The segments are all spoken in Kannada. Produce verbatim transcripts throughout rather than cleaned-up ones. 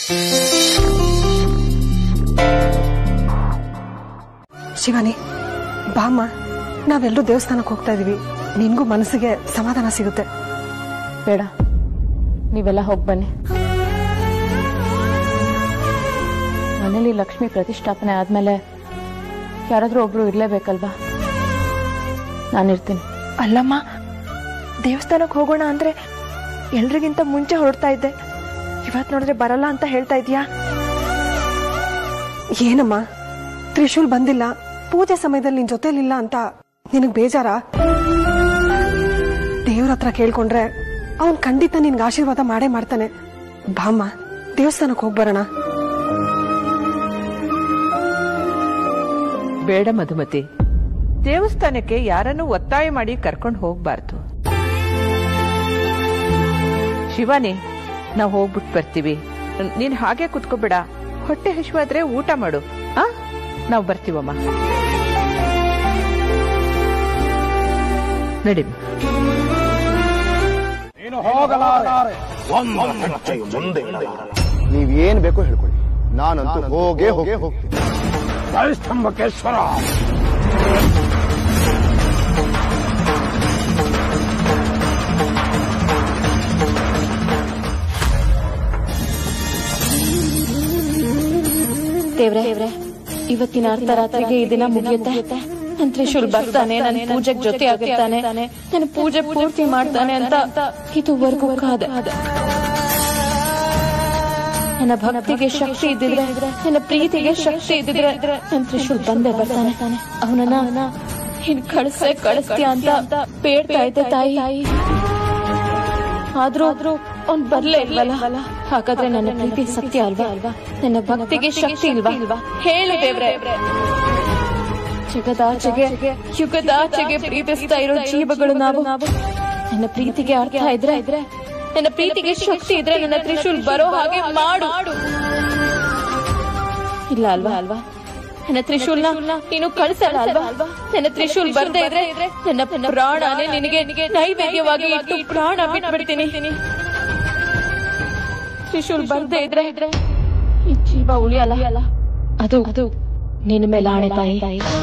ಶಿವಾನಿ ಬಾಮ್ಮ, ನಾವೆಲ್ಲರೂ ದೇವಸ್ಥಾನಕ್ಕೆ ಹೋಗ್ತಾ ಇದೀವಿ, ನಿನ್ಗೂ ಮನಸ್ಸಿಗೆ ಸಮಾಧಾನ ಸಿಗುತ್ತೆ. ಬೇಡ, ನೀವೆಲ್ಲ ಹೋಗಿ ಬನ್ನಿ. ಮನೇಲಿ ಲಕ್ಷ್ಮಿ ಪ್ರತಿಷ್ಠಾಪನೆ ಆದ್ಮೇಲೆ ಯಾರಾದ್ರೂ ಒಬ್ರು ಇರ್ಲೇಬೇಕಲ್ವಾ? ನಾನಿರ್ತೀನಿ. ಅಲ್ಲಮ್ಮ, ದೇವಸ್ಥಾನಕ್ಕೆ ಹೋಗೋಣ ಅಂದ್ರೆ ಎಲ್ರಿಗಿಂತ ಮುಂಚೆ ಹೊರಡ್ತಾ ಇದ್ದೆ, ಇವತ್ ನೋಡಿದ್ರೆ ಬರಲ್ಲ ಅಂತ ಹೇಳ್ತಾ ಇದೀಯಾ? ಏನಮ್ಮ, ತ್ರಿಶೂಲ್ ಬಂದಿಲ್ಲ, ಪೂಜೆ ಸಮಯದಲ್ಲಿ ನಿನ್ ಜೊತೆಲಿಲ್ಲ ಅಂತ ನಿನಗ್ ಬೇಜಾರ? ದೇವ್ರ ಹತ್ರ ಕೇಳ್ಕೊಂಡ್ರೆ ಅವನ್ ಖಂಡಿತ ನಿನ್ಗೆ ಆಶೀರ್ವಾದ ಮಾಡೇ ಮಾಡ್ತಾನೆ. ಬಾಮ್ಮ, ದೇವಸ್ಥಾನಕ್ಕೆ ಹೋಗ್ಬರೋಣ. ಬೇಡ ಮಧುಮತಿ, ದೇವಸ್ಥಾನಕ್ಕೆ ಯಾರನ್ನು ಒತ್ತಾಯ ಮಾಡಿ ಕರ್ಕೊಂಡು ಹೋಗ್ಬಾರ್ದು. ಶಿವಾನಿ, ನಾವು ಹೋಗ್ಬಿಟ್ಟು ಬರ್ತೀವಿ. ನೀನ್ ಹಾಗೆ ಕುತ್ಕೋಬೇಡ, ಹೊಟ್ಟೆ ಹಸಿವಾದ್ರೆ ಊಟ ಮಾಡು. ಆ ನಾವು ಬರ್ತೀವಮ್ಮ. ನಡಿ. ನೀವೇನ್ ಬೇಕೋ ಹೇಳ್ಕೊಳ್ಳಿ, ನಾನಂತೂ ಹೋಗೇ ಹೋಗೇ ಹೋಗ್ತೀನಿ. ಸ್ತಂಭಕೇಶ್ವರ, ದೇವ್ರೆ, ಇವತ್ತಿನ ಅರ್ಧರಾತ್ರಿಗೆ ಈ ದಿನ ಮುಗಿಯುತ್ತೆ. ನನ್ ತ್ರಿಶೂಲ್ ಬರ್ತಾನೆ, ನನ್ನ ಪೂಜೆಗೆ ಜೊತೆ ಆಗಿರ್ತಾನೆ, ನನ್ನ ಪೂಜೆ ಪೂರ್ತಿ ಮಾಡ್ತಾನೆ ಅಂತ ಇದುವರೆಗೂ ಕಾದೆ. ನನ್ನ ಭಕ್ತಿಗೆ ಶಕ್ತಿ ಇದ್ದಿದ್ರೆ, ನನ್ನ ಪ್ರೀತಿಗೆ ಶಕ್ತಿ ಇದ್ದಿದ್ರೆ ನನ್ನ ತ್ರಿಶೂಲ್ ಬಂದೇ ಬರ್ತಾನೆ. ಅವನನ್ನ ಇನ್ ಕಳಿಸೇ ಕಳಿಸ್ತೀಯ ಅಂತ ಬೇಡ್ತಾ ಇದ್ದೆ ತಾಯಿ. ಆದ್ರೂ ಅವ್ನ್ ಬರ್ಲೇ ಇಲ್ವಲ್ಲ. ಹಾಗಾದ್ರೆ ನನ್ನ ಪ್ರೀತಿ ಸತ್ಯ ಅಲ್ವಾ? ಅಲ್ವಾ ನನ್ನ ಭಕ್ತಿಗೆ ಶಕ್ತಿ ಇಲ್ವಾ? ಹೇಳು ದೇವ್ರೆ. ಜಗದಾಚೆಗೆ ಯುಗದಾಚೆಗೆ ಪ್ರೀತಿಸ್ತಾ ಇರೋ ಜೀವಗಳು ನಾವು. ನನ್ನ ಪ್ರೀತಿಗೆ ಅರ್ಥ ಇದ್ರೆ ಇದ್ರೆ ನನ್ನ ಪ್ರೀತಿಗೆ ಶಕ್ತಿ ಇದ್ರೆ ನನ್ನ ತ್ರಿಶೂಲ್ ಬರೋ ಹಾಗೆ ಮಾಡು. ಇಲ್ಲ ಅಲ್ವಾ? ಅಲ್ವಾ ನನ್ನ ತ್ರಿಶೂಲ್ನ ನೀನು ಕಳಿಸಲ್ಲ ಅಲ್ವಾ? ನನ್ನ ತ್ರಿಶೂಲ್ ಬರ್ದೇ ಇದ್ರೆ ನನ್ನ ಪ್ರಾಣನೇ ನಿನಗೆ ನೈವೇದ್ಯವಾಗಿ ಇಟ್ಟು ಪ್ರಾಣ ಬಿಟ್ಬಿಡ್ತೀನಿ. ತ್ರಿಶೂಲ್ ಬರ್ದೇ ಇದ್ರೆ ಇದ್ರೆ ಈ ಜೀವ ಉಳಿಯಲ್ಲ. ಅದು ಅದು ನಿನ್ನ ಮೇಲೆ ಆಣೆ ತಾಯಿ.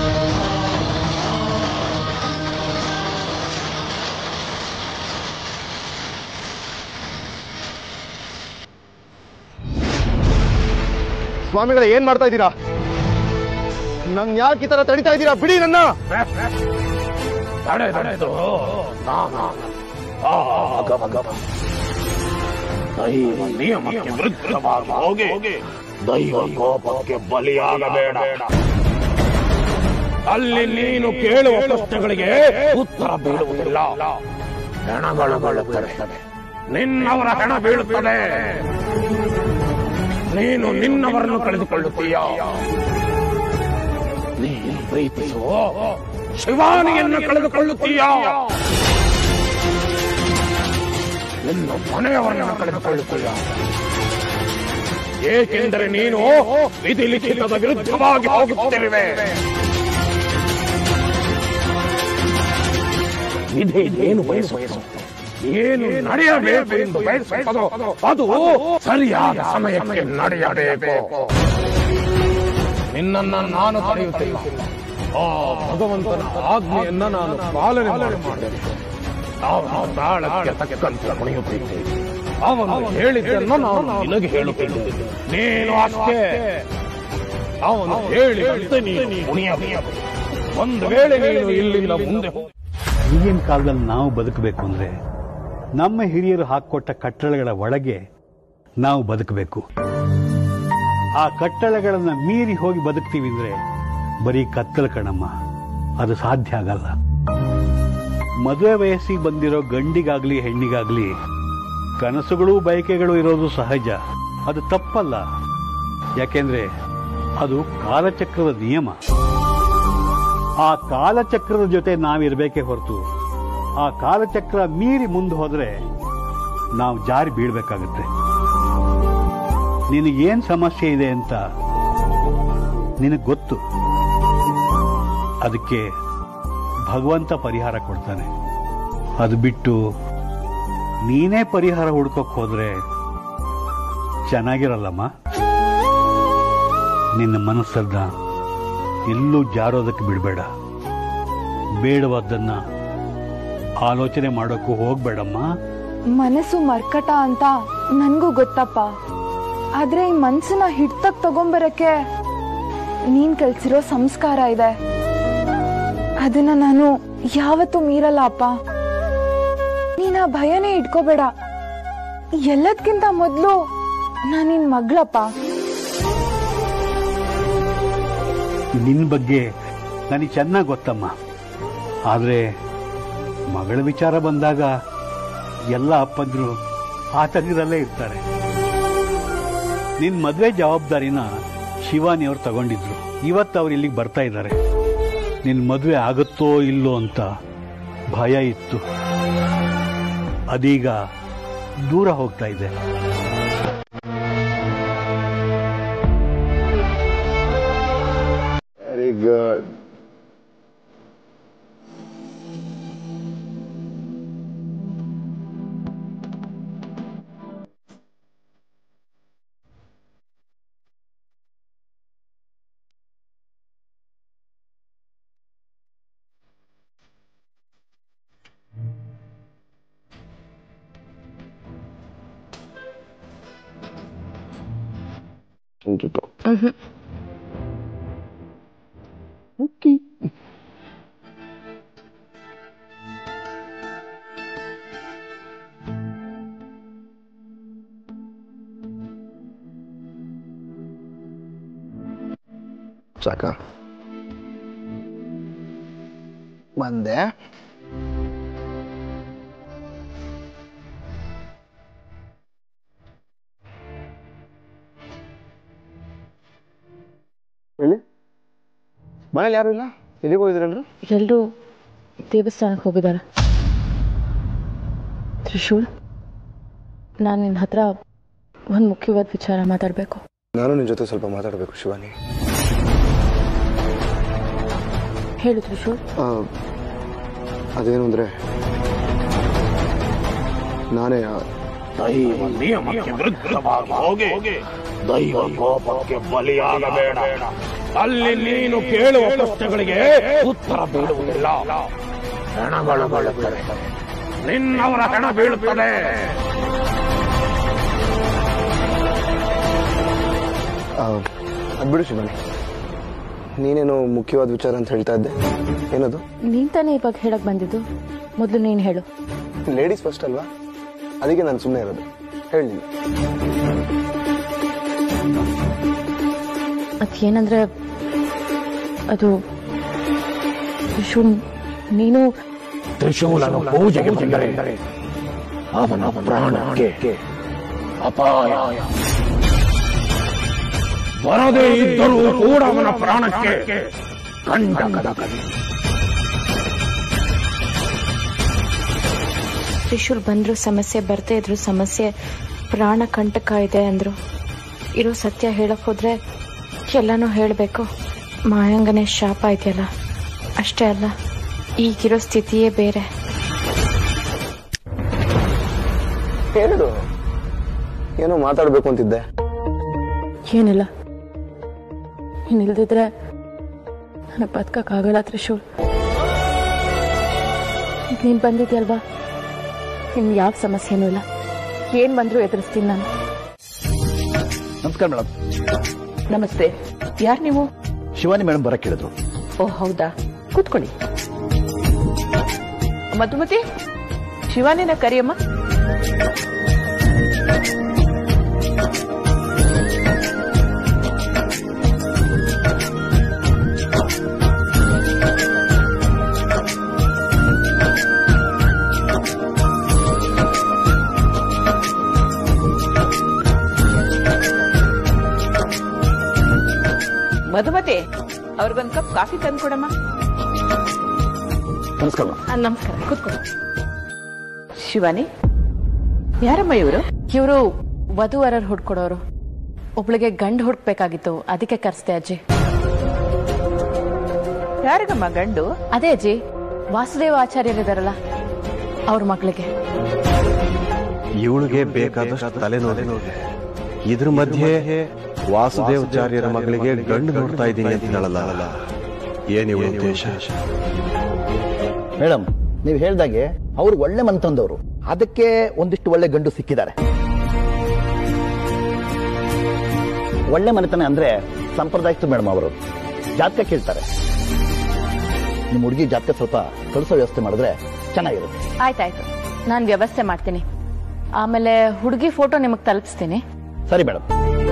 ಸ್ವಾಮಿಗಳೇ, ಏನ್ ಮಾಡ್ತಾ ಇದ್ದೀರಾ? ನಂಗೆ ಯಾಕೆ ಈ ತರ ತಡಿತಾ ಇದ್ದೀರಾ? ಬಿಡಿ ನನ್ನ. ದೈವ ನಿಯಮಕ್ಕೆ ವಿರುದ್ಧವಾಗಿ ಹೋಗಿ ದೈವ ಕೋಪಕ್ಕೆ ಬಲಿಯಾಗಬೇಡ. ಅಲ್ಲಿ ನೀನು ಕೇಳುವ ಪ್ರಶ್ನೆಗಳಿಗೆ ಉತ್ತರ ಬೀಳುವುದಿಲ್ಲ. ಹೆಣಗಳು ಬೀಳುತ್ತವೆ, ನಿನ್ನವರ ಹೆಣ ಬೀಳುತ್ತದೆ. ನೀನು ನಿನ್ನವರನ್ನು ಕಳೆದುಕೊಳ್ಳುತ್ತೀಯ. ನೀನು ಪ್ರೀತಿಸುವ ಶಿವಾನಿಯನ್ನು ಕಳೆದುಕೊಳ್ಳುತ್ತೀಯ. ನಿನ್ನ ಮನೆಯವರನ್ನು ಕಳೆದುಕೊಳ್ಳುತ್ತೀಯ. ಏಕೆಂದರೆ ನೀನು ವಿಧಿ ಲಿಖಿತದ ವಿರುದ್ಧವಾಗಿ ಹೋಗುತ್ತಿರುವೆ. ವಿಧಿ ಏನು ಬಯಸುವುದು, ಏನು ನಡೆಯಬೇಕು ಎಂದು ಬಯಸುತ್ತದೋ ಅದು ಸರಿಯಾದ ಸಮಯಕ್ಕೆ ನಡೆಯಬೇಕು. ನಿನ್ನನ್ನು ನಾನು ತಡೆಯುತ್ತಿಲ್ಲ. ಆ ಭಗವಂತನ ಆಜ್ಞೆಯನ್ನ ನಾನು ಪಾಲನೆ ಮಾಡಬೇಕು. ಅವನ ತಾಳಕ್ಕೆ ತಕ್ಕಂತೆ ಕುಣಿಯುತ್ತಿದ್ದೆ. ಅವನು ಹೇಳಿದ್ದನ್ನು ನಾನು ನಿನಗೆ ಹೇಳುತ್ತೇನೆ. ನೀನು ಅಷ್ಟೇ ಅವನು ಹೇಳಿದಂತೆ ನೀನು ಕುಣಿಯಬೇಕು. ಒಂದು ವೇಳೆ ನೀನು ಇಲ್ಲಿಂದ ಮುಂದೆ ಈಗಿನ ಕಾಲದಲ್ಲಿ ನಾವು ಬದುಕಬೇಕು ಅಂದ್ರೆ ನಮ್ಮ ಹಿರಿಯರು ಹಾಕೊಟ್ಟ ಕಟ್ಟಳೆಗಳ ಒಳಗೆ ನಾವು ಬದುಕಬೇಕು. ಆ ಕಟ್ಟಳೆಗಳನ್ನ ಮೀರಿ ಹೋಗಿ ಬದುಕ್ತೀವಿ ಅಂದ್ರೆ ಬರೀ ಕತ್ತಲ ಕಣಮ್ಮ, ಅದು ಸಾಧ್ಯ ಆಗಲ್ಲ. ಮದುವೆ ವಯಸ್ಸಿಗೆ ಬಂದಿರೋ ಗಂಡಿಗಾಗ್ಲಿ ಹೆಣ್ಣಿಗಾಗ್ಲಿ ಕನಸುಗಳು ಬಯಕೆಗಳು ಇರೋದು ಸಹಜ, ಅದು ತಪ್ಪಲ್ಲ. ಯಾಕೆಂದ್ರೆ ಅದು ಕಾಲಚಕ್ರದ ನಿಯಮ. ಆ ಕಾಲಚಕ್ರದ ಜೊತೆ ನಾವಿರ್ಬೇಕೇ ಹೊರತು ಆ ಕಾಲಚಕ್ರ ಮೀರಿ ಮುಂದೆ ಹೋದ್ರೆ ನಾವು ಜಾರಿ ಬೀಳ್ಬೇಕಾಗತ್ತೆ. ನಿನಗೇನ್ ಸಮಸ್ಯೆ ಇದೆ ಅಂತ ನಿನಗೆ ಗೊತ್ತು. ಅದಕ್ಕೆ ಭಗವಂತ ಪರಿಹಾರ ಕೊಡ್ತಾನೆ. ಅದು ಬಿಟ್ಟು ನೀನೇ ಪರಿಹಾರ ಹುಡ್ಕೋಕ್ ಹೋದ್ರೆ ಚೆನ್ನಾಗಿರಲ್ಲಮ್ಮ. ನಿನ್ನ ಮನಸ್ಸನ್ನ ಎಲ್ಲೂ ಜಾರೋದಕ್ಕೆ ಬಿಡಬೇಡ. ಬೇಡವಾದ್ದನ್ನ ಆಲೋಚನೆ ಮಾಡೋಕ್ಕೂ ಹೋಗ್ಬೇಡಮ್ಮ. ಮನಸ್ಸು ಮರ್ಕಟ ಅಂತ ನನ್ಗೂ ಗೊತ್ತಪ್ಪ. ಆದ್ರೆ ಈ ಮನ್ಸನ್ನ ಹಿಡ್ತಕ್ ತಗೊಂಬರಕ್ಕೆ ನೀನ್ ಕಲ್ಸಿರೋ ಸಂಸ್ಕಾರ ಇದೆ. ಅದನ್ನ ನಾನು ಯಾವತ್ತೂ ಮೀರಲ್ಲ ಅಪ್ಪ. ನೀನ್ ಆ ಭಯನೇ ಇಟ್ಕೋಬೇಡ. ಎಲ್ಲದಕ್ಕಿಂತ ಮೊದ್ಲು ನಾನ್ ನಿನ್ ಮಗಳಪ್ಪ. ನಿನ್ನ ಬಗ್ಗೆ ನನಗೆ ಚೆನ್ನಾಗಿ ಗೊತ್ತಮ್ಮ. ಆದ್ರೆ ಮಗಳ ವಿಚಾರ ಬಂದಾಗ ಎಲ್ಲ ಅಪ್ಪಂದ್ರು ಆತಂಕದಲ್ಲೇ ಇರ್ತಾರೆ. ನಿನ್ ಮದ್ವೆ ಜವಾಬ್ದಾರಿನ ಶಿವಾನಿ ಅವ್ರು ತಗೊಂಡಿದ್ರು. ಇವತ್ತು ಅವ್ರು ಇಲ್ಲಿಗೆ ಬರ್ತಾ ಇದ್ದಾರೆ. ನಿನ್ ಮದ್ವೆ ಆಗುತ್ತೋ ಇಲ್ಲೋ ಅಂತ ಭಯ ಇತ್ತು. ಅದೀಗ ದೂರ ಹೋಗ್ತಾ ಇದೆ. Very good. Okay. ಸಾಕ ಬಂದೆ. ಹೇಳಿ, ಮನೇಲಿ ಯಾರು ಇಲ್ಲ? ಎಲ್ಲಿಗೆ ಹೋಗಿದ್ರಲ್ರು? ಎಲ್ಲರೂ ದೇವಸ್ಥಾನಕ್ಕೆ ಹೋಗಿದ್ದಾರೆ. ತ್ರಿಶೂಲ್, ನಾನು ನಿನ್ನ ಹತ್ರ ಒಂದು ಮುಖ್ಯವಾದ ವಿಚಾರ ಮಾತಾಡಬೇಕು. ನಾನು ನಿನ್ನ ಜೊತೆ ಸ್ವಲ್ಪ ಮಾತಾಡಬೇಕು ಶಿವಾನಿ. ಹೇಳು ತ್ರಿಶೂಲ್. ಅದೇನು ಅಂದ್ರೆ, ನಾನೇ ದೈವ ನಿಯಮಕ್ಕೆ ವಿರುದ್ಧವಾಗಿ ಹೋಗಿ ದೈವ ಕೋಪಕ್ಕೆ ಬಲಿಯಾಗಬೇಡ. ಅಲ್ಲಿ ನೀನು ಕೇಳುವ ಪ್ರಶ್ನೆಗಳಿಗೆ ಉತ್ತರ ಬೀಳುವುದಿಲ್ಲ. ಹೆಣಗಳು ಬೀಳುತ್ತದೆ, ನಿನ್ನವರ ಹೆಣ ಬೀಳುತ್ತದೆ. ಅದ್ಬಿಡು ಶಿವಾನಿ, ನೀನೇನು ಮುಖ್ಯವಾದ ವಿಚಾರ ಅಂತ ಹೇಳ್ತಾ ಇದ್ದೆ, ಏನದು? ನೀನ್ ತಾನೇ ಇವಾಗ ಹೇಳಕ್ ಬಂದಿದ್ದು, ಮೊದಲು ನೀನು ಹೇಳು. ಲೇಡೀಸ್ ಫಸ್ಟ್ ಅಲ್ವಾ, ಅದಕ್ಕೆ ನಾನು ಸುಮ್ಮನೆ ಇರೋದು. ಹೇಳಿ. ಅದೇನಂದ್ರೆ, ಅದು ತ್ರಿಶೂಲ್, ನೀನು ತ್ರಿಶೂಲನು ಪೂಜೆಗೆ ಬಂದರೆ ಅವನ ಪ್ರಾಣಕ್ಕೆ ಅಪಾಯ. ಬರದೇ ಇದ್ದರೂ ಕೂಡ ಅವನ ಪ್ರಾಣಕ್ಕೆ ಕಂಟಕದ ಕಲಿ. ತ್ರಿಶೂಲ್ ಬಂದ್ರು ಸಮಸ್ಯೆ, ಬರ್ದೇ ಇದ್ರು ಸಮಸ್ಯೆ, ಪ್ರಾಣ ಕಂಟಕ ಇದೆ ಅಂದ್ರು. ಇರೋ ಸತ್ಯ ಹೇಳಕ್ ಹೋದ್ರೆ ಎಲ್ಲಾನು ಹೇಳಬೇಕು. ಮಾಯಾಂಗನೇ ಶಾಪ ಇದೆಯಲ್ಲ, ಅಷ್ಟೇ ಅಲ್ಲ, ಈಗಿರೋ ಸ್ಥಿತಿಯೇ ಬೇರೆ. ಹೇಳು, ಏನೋ ಮಾತಾಡ್ಬೇಕು ಅಂತಿದ್ದೆ. ಏನಿಲ್ಲ, ಇನ್ನಿಲ್ದಿದ್ರೆ ನನಗೆ ಬದುಕಕ್ಕಾಗಲ್ಲ ತ್ರಿಶೂಲ್. ಈಗ ನೀನ್ ಬಂದಿದ್ಯಲ್ವಾ, ಇನ್ ಯಾವ ಸಮಸ್ಯೆನೂ ಇಲ್ಲ. ಏನ್ ಬಂದ್ರು ಎದುರಿಸ್ತೀನಿ ನಾನು. ನಮಸ್ಕಾರ ಮೇಡಮ್. ನಮಸ್ತೆ. ಯಾರು ನೀವು? ಶಿವಾನಿ ಮೇಡಮ್ ಬರಕ್ಕೆ ಹೇಳಿದ್ರು. ಓ ಹೌದಾ, ಕೂತ್ಕೊಳ್ಳಿ. ಮಧುಮತಿ, ಶಿವಾನಿನ ಕರಿಯಮ್ಮ. ಮಧುಮತಿ, ಅವ್ರಿಗೊಂದು ಕಪ್ ಕಾಫಿ ತಂದ್ಕೊಡಮ್ಮ. ನಮಸ್ಕಾರ. ನಮಸ್ಕಾರ, ಕೂತ್ಕೊಳ್ಳಿ. ಶಿವಾನಿ, ಯಾರಮ್ಮ ಇವರು? ಇವರು ವಧುವರರು ಹುಡ್ಕೊಡೋರು. ಒಬ್ಳಿಗೆ ಗಂಡು ಹುಡ್ಕ್ಬೇಕಾಗಿತ್ತು, ಅದಕ್ಕೆ ಕರೆಸ್ತೆ ಅಜ್ಜಿ. ಯಾರಿಗಮ್ಮ ಗಂಡು? ಅದೇ ಅಜ್ಜಿ, ವಾಸುದೇವ ಆಚಾರ್ಯರಿದಾರಲ್ಲ, ಅವ್ರ ಮಗಳಿಗೆ. ಇವಳಿಗೆ ಬೇಕಾದಷ್ಟು ತಲೆನೋವು. ಇದ್ರ ಮಧ್ಯೆ ವಾಸುದೇವಾಚಾರ್ಯರ ಮಗಳಿಗೆ ಗಂಡು ನೋಡ್ತಾ ಇದ್ದೀನಿ ಅಂತ ಹೇಳಲ್ಲ. ಏನಿ ಉದ್ದೇಶ? ಮೇಡಮ್, ನೀವು ಹೇಳ್ದಾಗೆ ಅವ್ರು ಒಳ್ಳೆ ಮನ್ತಂದವರು, ಅದಕ್ಕೆ ಒಂದಿಷ್ಟು ಒಳ್ಳೆ ಗಂಡು ಸಿಕ್ಕಿದ್ದಾರೆ. ಒಳ್ಳೆ ಮನೆತನ ಅಂದ್ರೆ ಸಂಪ್ರದಾಯಸ್ಥ ಮೇಡಮ್. ಅವರು ಜಾತಕ ಕೇಳ್ತಾರೆ. ನಿಮ್ಮ ಹುಡುಗಿ ಜಾತಕ ಸ್ವಲ್ಪ ಕಳಿಸೋ ವ್ಯವಸ್ಥೆ ಮಾಡಿದ್ರೆ ಚೆನ್ನಾಗಿರುತ್ತೆ. ಆಯ್ತಾಯ್ತು, ನಾನು ವ್ಯವಸ್ಥೆ ಮಾಡ್ತೀನಿ. ಆಮೇಲೆ ಹುಡುಗಿ ಫೋಟೋ ನಿಮಗೆ ತಲುಪಿಸ್ತೀನಿ. ಸರಿ ಮೇಡಮ್.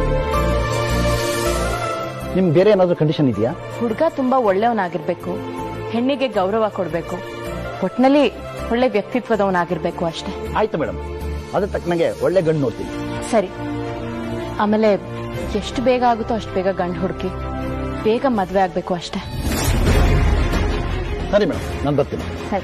ನಿಮ್ ಬೇರೆ ಏನಾದ್ರೂ ಕಂಡೀಷನ್ ಇದೆಯಾ? ಹುಡುಗ ತುಂಬಾ ಒಳ್ಳೆಯವನಾಗಿರ್ಬೇಕು, ಹೆಣ್ಣಿಗೆ ಗೌರವ ಕೊಡ್ಬೇಕು, ಒಟ್ನಲ್ಲಿ ಒಳ್ಳೆ ವ್ಯಕ್ತಿತ್ವದವನಾಗಿರ್ಬೇಕು ಅಷ್ಟೇ. ಆಯ್ತು ಮೇಡಮ್, ಅದ್ರ ತಕ್ಕನಾಗೆ ಒಳ್ಳೆ ಗಂಡು ನೋಡ್ತೀನಿ. ಸರಿ. ಆಮೇಲೆ ಎಷ್ಟು ಬೇಗ ಆಗುತ್ತೋ ಅಷ್ಟು ಬೇಗ ಗಂಡು ಹುಡುಕಿ, ಬೇಗ ಮದ್ವೆ ಆಗ್ಬೇಕು ಅಷ್ಟೇ. ಸರಿ ಮೇಡಮ್, ನಾನು ಬರ್ತೀನಿ. ಸರಿ.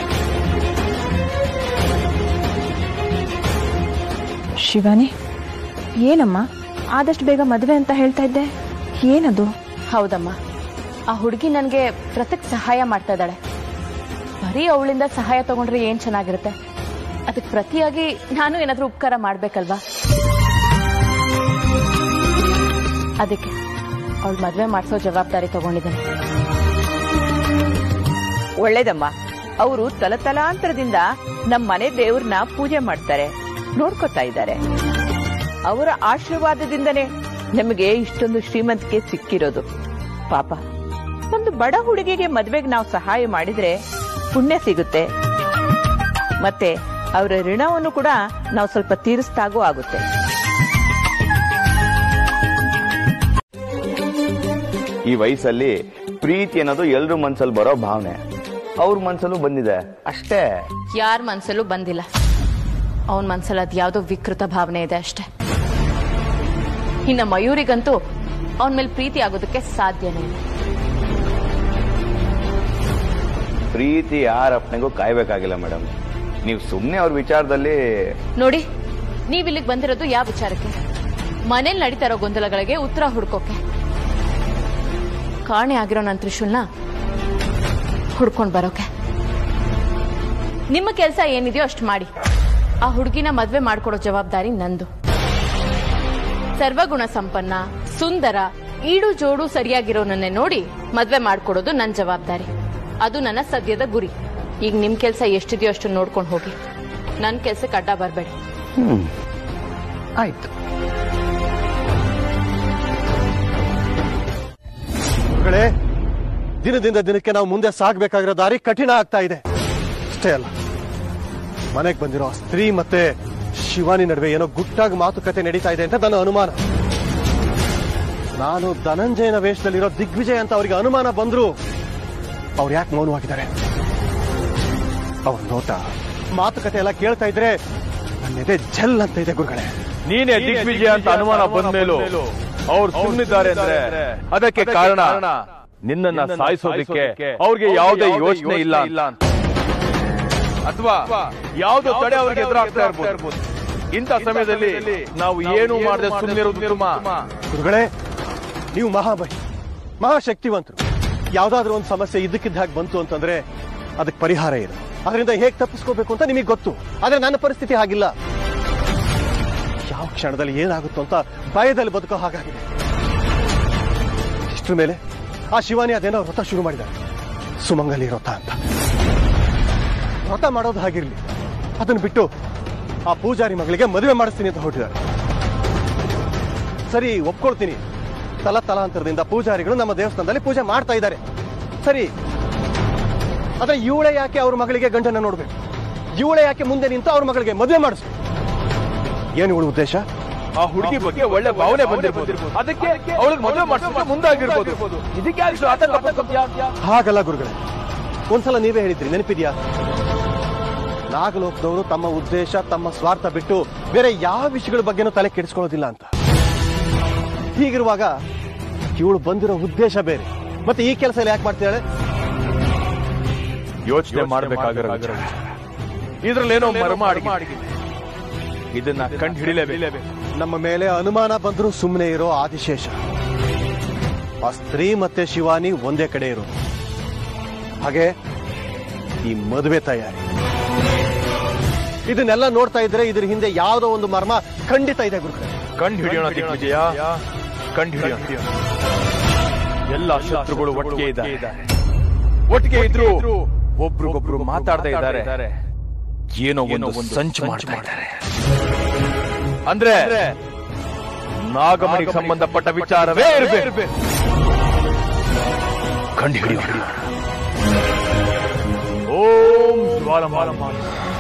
ಶಿವಾನಿ, ಏನಮ್ಮ ಆದಷ್ಟು ಬೇಗ ಮದುವೆ ಅಂತ ಹೇಳ್ತಾ ಇದ್ದೆ, ಏನದು? ಹೌದಮ್ಮ, ಆ ಹುಡುಗಿ ನನಗೆ ಪ್ರತ್ಯಕ್ ಸಹಾಯ ಮಾಡ್ತಾ ಇದ್ದಾಳೆ. ಬರೀ ಅವಳಿಂದ ಸಹಾಯ ತಗೊಂಡ್ರೆ ಏನ್ ಚೆನ್ನಾಗಿರುತ್ತೆ. ಅದಕ್ಕೆ ಪ್ರತಿಯಾಗಿ ನಾನು ಏನಾದ್ರೂ ಉಪಕಾರ ಮಾಡ್ಬೇಕಲ್ವಾ? ಅದಕ್ಕೆ ಅವಳು ಮದ್ವೆ ಮಾಡಿಸೋ ಜವಾಬ್ದಾರಿ ತಗೊಂಡಿದ್ದಾನೆ. ಒಳ್ಳೇದಮ್ಮ. ಅವರು ತಲತಲಾಂತರದಿಂದ ನಮ್ಮ ಮನೆ ದೇವ್ರನ್ನ ಪೂಜೆ ಮಾಡ್ತಾರೆ, ನೋಡ್ಕೊತಾ ಇದ್ದಾರೆ. ಅವರ ಆಶೀರ್ವಾದದಿಂದನೇ ನಮಗೆ ಇಷ್ಟೊಂದು ಶ್ರೀಮಂತಿಕೆ ಸಿಕ್ಕಿರೋದು. ಪಾಪ, ಒಂದು ಬಡ ಹುಡುಗಿಗೆ ಮದ್ವೆಗೆ ನಾವು ಸಹಾಯ ಮಾಡಿದ್ರೆ ಪುಣ್ಯ ಸಿಗುತ್ತೆ, ಮತ್ತೆ ಅವರ ಋಣವನ್ನು ಕೂಡ ನಾವು ಸ್ವಲ್ಪ ತೀರಿಸ್ದಾಗೂ ಆಗುತ್ತೆ. ಈ ವಯಸ್ಸಲ್ಲಿ ಪ್ರೀತಿ ಅನ್ನೋದು ಎಲ್ರ ಮನ್ಸಲ್ಲಿ ಬರೋ ಭಾವನೆ. ಅವ್ರ ಮನ್ಸಲ್ಲೂ ಬಂದಿದೆ ಅಷ್ಟೇ. ಯಾರ ಮನ್ಸಲ್ಲೂ ಬಂದಿಲ್ಲ. ಅವನ ಮನ್ಸಲ್ಲಿ ಅದ್ ಯಾವ್ದೋ ವಿಕೃತ ಭಾವನೆ ಇದೆ ಅಷ್ಟೇ. ಇನ್ನ ಮಯೂರಿಗಂತೂ ಅವನ ಮೇಲೆ ಪ್ರೀತಿ ಆಗೋದಕ್ಕೆ ಸಾಧ್ಯನೇ ಇಲ್ಲ. ಪ್ರೀತಿ ಯಾರ ಅಪ್ಪನಿಗೂ ಕಾಯ್ಬೇಕಾಗಿಲ್ಲ ಮೇಡಮ್. ನೀವು ಸುಮ್ನೆ ಅವ್ರ ವಿಚಾರದಲ್ಲಿ ನೋಡಿ. ನೀವ್ ಇಲ್ಲಿಗೆ ಬಂದಿರೋದು ಯಾವ ವಿಚಾರಕ್ಕೆ? ಮನೇಲಿ ನಡೀತಾ ಇರೋ ಗೊಂದಲಗಳಿಗೆ ಉತ್ತರ ಹುಡ್ಕೋಕೆ. ಕಾಣೆ ಆಗಿರೋ ನನ್ನ ತ್ರಿಶೂಲ್ನ ಹುಡ್ಕೊಂಡ್ ಬರೋಕೆ. ನಿಮ್ಮ ಕೆಲಸ ಏನಿದೆಯೋ ಅಷ್ಟು ಮಾಡಿ. ಆ ಹುಡುಗಿನ ಮದ್ವೆ ಮಾಡ್ಕೊಡೋ ಜವಾಬ್ದಾರಿ ನಂದು. ಸರ್ವಗುಣ ಸಂಪನ್ನ, ಸುಂದರ, ಈಡು ಜೋಡು ಸರಿಯಾಗಿರೋನನ್ನೇ ನೋಡಿ ಮದ್ವೆ ಮಾಡ್ಕೊಡೋದು ನನ್ನ ಜವಾಬ್ದಾರಿ. ಅದು ನನ್ನ ಸದ್ಯದ ಗುರಿ. ಈಗ ನಿಮ್ ಕೆಲಸ ಎಷ್ಟಿದೆಯೋ ಅಷ್ಟು ನೋಡ್ಕೊಂಡು ಹೋಗಿ. ನನ್ನ ಕೆಲ್ಸಕ್ಕೆ ಅಡ್ಡ ಬರಬೇಡಿ. ಹ್ಮ್ ಆಯ್ತು. ದಿನದಿಂದ ದಿನಕ್ಕೆ ನಾವು ಮುಂದೆ ಸಾಗಬೇಕಾಗಿರೋ ದಾರಿ ಕಠಿಣ ಆಗ್ತಾ ಇದೆ. ಅಷ್ಟೇ ಅಲ್ಲ, ಮನೆಗೆ ಬಂದಿರೋ ಸ್ತ್ರೀ ಮತ್ತೆ ಶಿವಾನಿ ನಡುವೆ ಏನೋ ಗುಟ್ಟಾಗಿ ಮಾತುಕತೆ ನಡೀತಾ ಇದೆ ಅಂತ ನನ್ನ ಅನುಮಾನ. ನಾನು ಧನಂಜಯನ ವೇಷದಲ್ಲಿರೋ ದಿಗ್ವಿಜಯ್ ಅಂತ ಅವರಿಗೆ ಅನುಮಾನ ಬಂದ್ರು ಅವ್ರು ಯಾಕೆ ಮೌನವಾಗಿದ್ದಾರೆ? ಅವ್ರ ನೋಟ, ಮಾತುಕತೆ ಎಲ್ಲ ಕೇಳ್ತಾ ಇದ್ರೆ ನನ್ನೆದೆ ಜಲ್ ಅಂತ ಇದೆ ಗುರುಗಳೇ. ನೀನೇ ದಿಗ್ವಿಜಯ ಅಂತ ಅನುಮಾನ ಬಂದ ಮೇಲೂ ಅವ್ರು ಸುಮ್ಮನಿದ್ದಾರೆ ಅಂದ್ರೆ ಅದಕ್ಕೆ ಕಾರಣ ನಿನ್ನನ್ನ ಸಾಯಿಸೋದಕ್ಕೆ ಅವ್ರಿಗೆ ಯಾವುದೇ ಯೋಚನೆ ಇಲ್ಲ ಅಂತ, ಅಥವಾ ಯಾವುದೋ ತಡೆ ಅವ್ರಿಗೆ ಎದುರಾಗ್ತಾ ಇರ್ಬೋದು. ಇಂಥ ಸಮಯದಲ್ಲಿ ನಾವು ಏನು ಮಾಡದೆ ಸುಮ್ಮನಿರೋದು ಉತ್ತಮ. ಗುರುಗಳೇ, ನೀವು ಮಹಾಬಲಿ, ಮಹಾಶಕ್ತಿವಂತರು. ಯಾವ್ದಾದ್ರೂ ಒಂದು ಸಮಸ್ಯೆ ಇದ್ದಕ್ಕಿದ್ದ ಹಾಗೆ ಬಂತು ಅಂತಂದ್ರೆ ಅದಕ್ಕೆ ಪರಿಹಾರ ಇದೆ. ಅದರಿಂದ ಹೇಗೆ ತಪ್ಪಿಸ್ಕೋಬೇಕು ಅಂತ ನಿಮಗೆ ಗೊತ್ತು. ಆದ್ರೆ ನನ್ನ ಪರಿಸ್ಥಿತಿ ಹಾಗಿಲ್ಲ. ಯಾವ ಕ್ಷಣದಲ್ಲಿ ಏನಾಗುತ್ತೋ ಅಂತ ಭಯದಲ್ಲಿ ಬದುಕೋ ಹಾಗಾಗಿದೆ. ಇಷ್ಟ್ರ ಮೇಲೆ ಆ ಶಿವಾನಿ ಅದೇನೋ ವ್ರತ ಶುರು ಮಾಡಿದ್ದಾರೆ, ಸುಮಂಗಲಿ ವ್ರತ ಅಂತ. ವ್ರತ ಮಾಡೋದು ಹಾಗಿರ್ಲಿ, ಅದನ್ನ ಬಿಟ್ಟು ಆ ಪೂಜಾರಿ ಮಗಳಿಗೆ ಮದುವೆ ಮಾಡಿಸ್ತೀನಿ ಅಂತ ಹೊರಟಿದ್ದಾರೆ. ಸರಿ, ಒಪ್ಕೊಳ್ತೀನಿ, ತಲ ತಲಾಂತರದಿಂದ ಪೂಜಾರಿಗಳು ನಮ್ಮ ದೇವಸ್ಥಾನದಲ್ಲಿ ಪೂಜೆ ಮಾಡ್ತಾ ಇದ್ದಾರೆ. ಸರಿ, ಆದ್ರೆ ಇವಳೆ ಯಾಕೆ ಅವ್ರ ಮಗಳಿಗೆ ಗಂಡನ ನೋಡ್ಬೇಕು? ಇವಳೆ ಯಾಕೆ ಮುಂದೆ ನಿಂತು ಅವ್ರ ಮಗಳಿಗೆ ಮದುವೆ ಮಾಡಿಸ್ಬೇಕು? ಏನು ಇವಳು ಉದ್ದೇಶ? ಆ ಹುಡುಗಿ ಬಗ್ಗೆ ಒಳ್ಳೆ ಭಾವನೆ ಬಂದಿರ್ಬೋದು, ಅದಕ್ಕೆ ಅವಳಿಗೆ ಮದುವೆ ಮಾಡಿಸೋಕೆ ಮುಂದಾಗಿರ್ಬೋದು. ಇದಕ್ಕೆ ಹಾಗಲ್ಲ ಗುರುಗಳೇ, ಒಂದ್ಸಲ ನೀವೇ ಹೇಳಿದ್ರಿ, ನೆನಪಿದ್ಯಾ? ನಾಗಲೋಕದವರು ತಮ್ಮ ಉದ್ದೇಶ, ತಮ್ಮ ಸ್ವಾರ್ಥ ಬಿಟ್ಟು ಬೇರೆ ಯಾವ ವಿಷಯಗಳ ಬಗ್ಗೆನೂ ತಲೆ ಕೆಡಿಸ್ಕೊಳ್ಳೋದಿಲ್ಲ ಅಂತ. ಹೀಗಿರುವಾಗ ಇವಳು ಬಂದಿರೋ ಉದ್ದೇಶ ಬೇರೆ, ಮತ್ತೆ ಈ ಕೆಲಸ ಯಾಕೆ ಮಾಡ್ತಿದ್ದಾಳೆ? ಯೋಚನೆ ಮಾಡಬೇಕಾಗಿರೋ ಇದ್ರಲ್ಲೇನೋ ಮರ್ಮ ಅಡಗಿದೆ. ಇದನ್ನ ಕಂಡು ಹಿಡಿಲೇಬೇಕು. ನಮ್ಮ ಮೇಲೆ ಅನುಮಾನ ಬಂದರೂ ಸುಮ್ಮನೆ ಇರೋ ಆದಿಶೇಷ, ಆ ಸ್ತ್ರೀ ಮತ್ತೆ ಶಿವಾನಿ ಒಂದೇ ಕಡೆ ಇರೋದು. ಹಾಗೆ ಈ ಮದುವೆ ತಯಾರಿ, ಇದನ್ನೆಲ್ಲ ನೋಡ್ತಾ ಇದ್ರೆ ಇದ್ರ ಹಿಂದೆ ಯಾವುದೋ ಒಂದು ಮರ್ಮ ಖಂಡಿತ ಇದೆ ಗುರುಗಳೇ. ಕಂಡು ಹಿಡಿಯೋಣ ದಿಗ್ವಿಜಯ, ಕಂಡು ಹಿಡಿಯೋಣ. ಎಲ್ಲ ಶತ್ರುಗಳು ಒಟ್ಟಿಗೆ ಇದ್ದಾರೆ, ಒಟ್ಟಿಗೆ ಇದ್ರು ಒಬ್ರಿಗೊಬ್ರು ಮಾತಾಡದೇ ಇದ್ದಾರೆ, ಏನೋ ಒಂದು ಸಂಚು ಮಾಡ್ತಾ ಇದ್ದಾರೆ. ಅಂದ್ರೆ ನಾಗಮಣಿಗೆ ಸಂಬಂಧಪಟ್ಟ ವಿಚಾರವೇ ಇರಬೇಕು. ಕಂಡು ಹಿಡಿಯೋಣ. ಓಂ ಜ್ವಾಲಮಾಲ.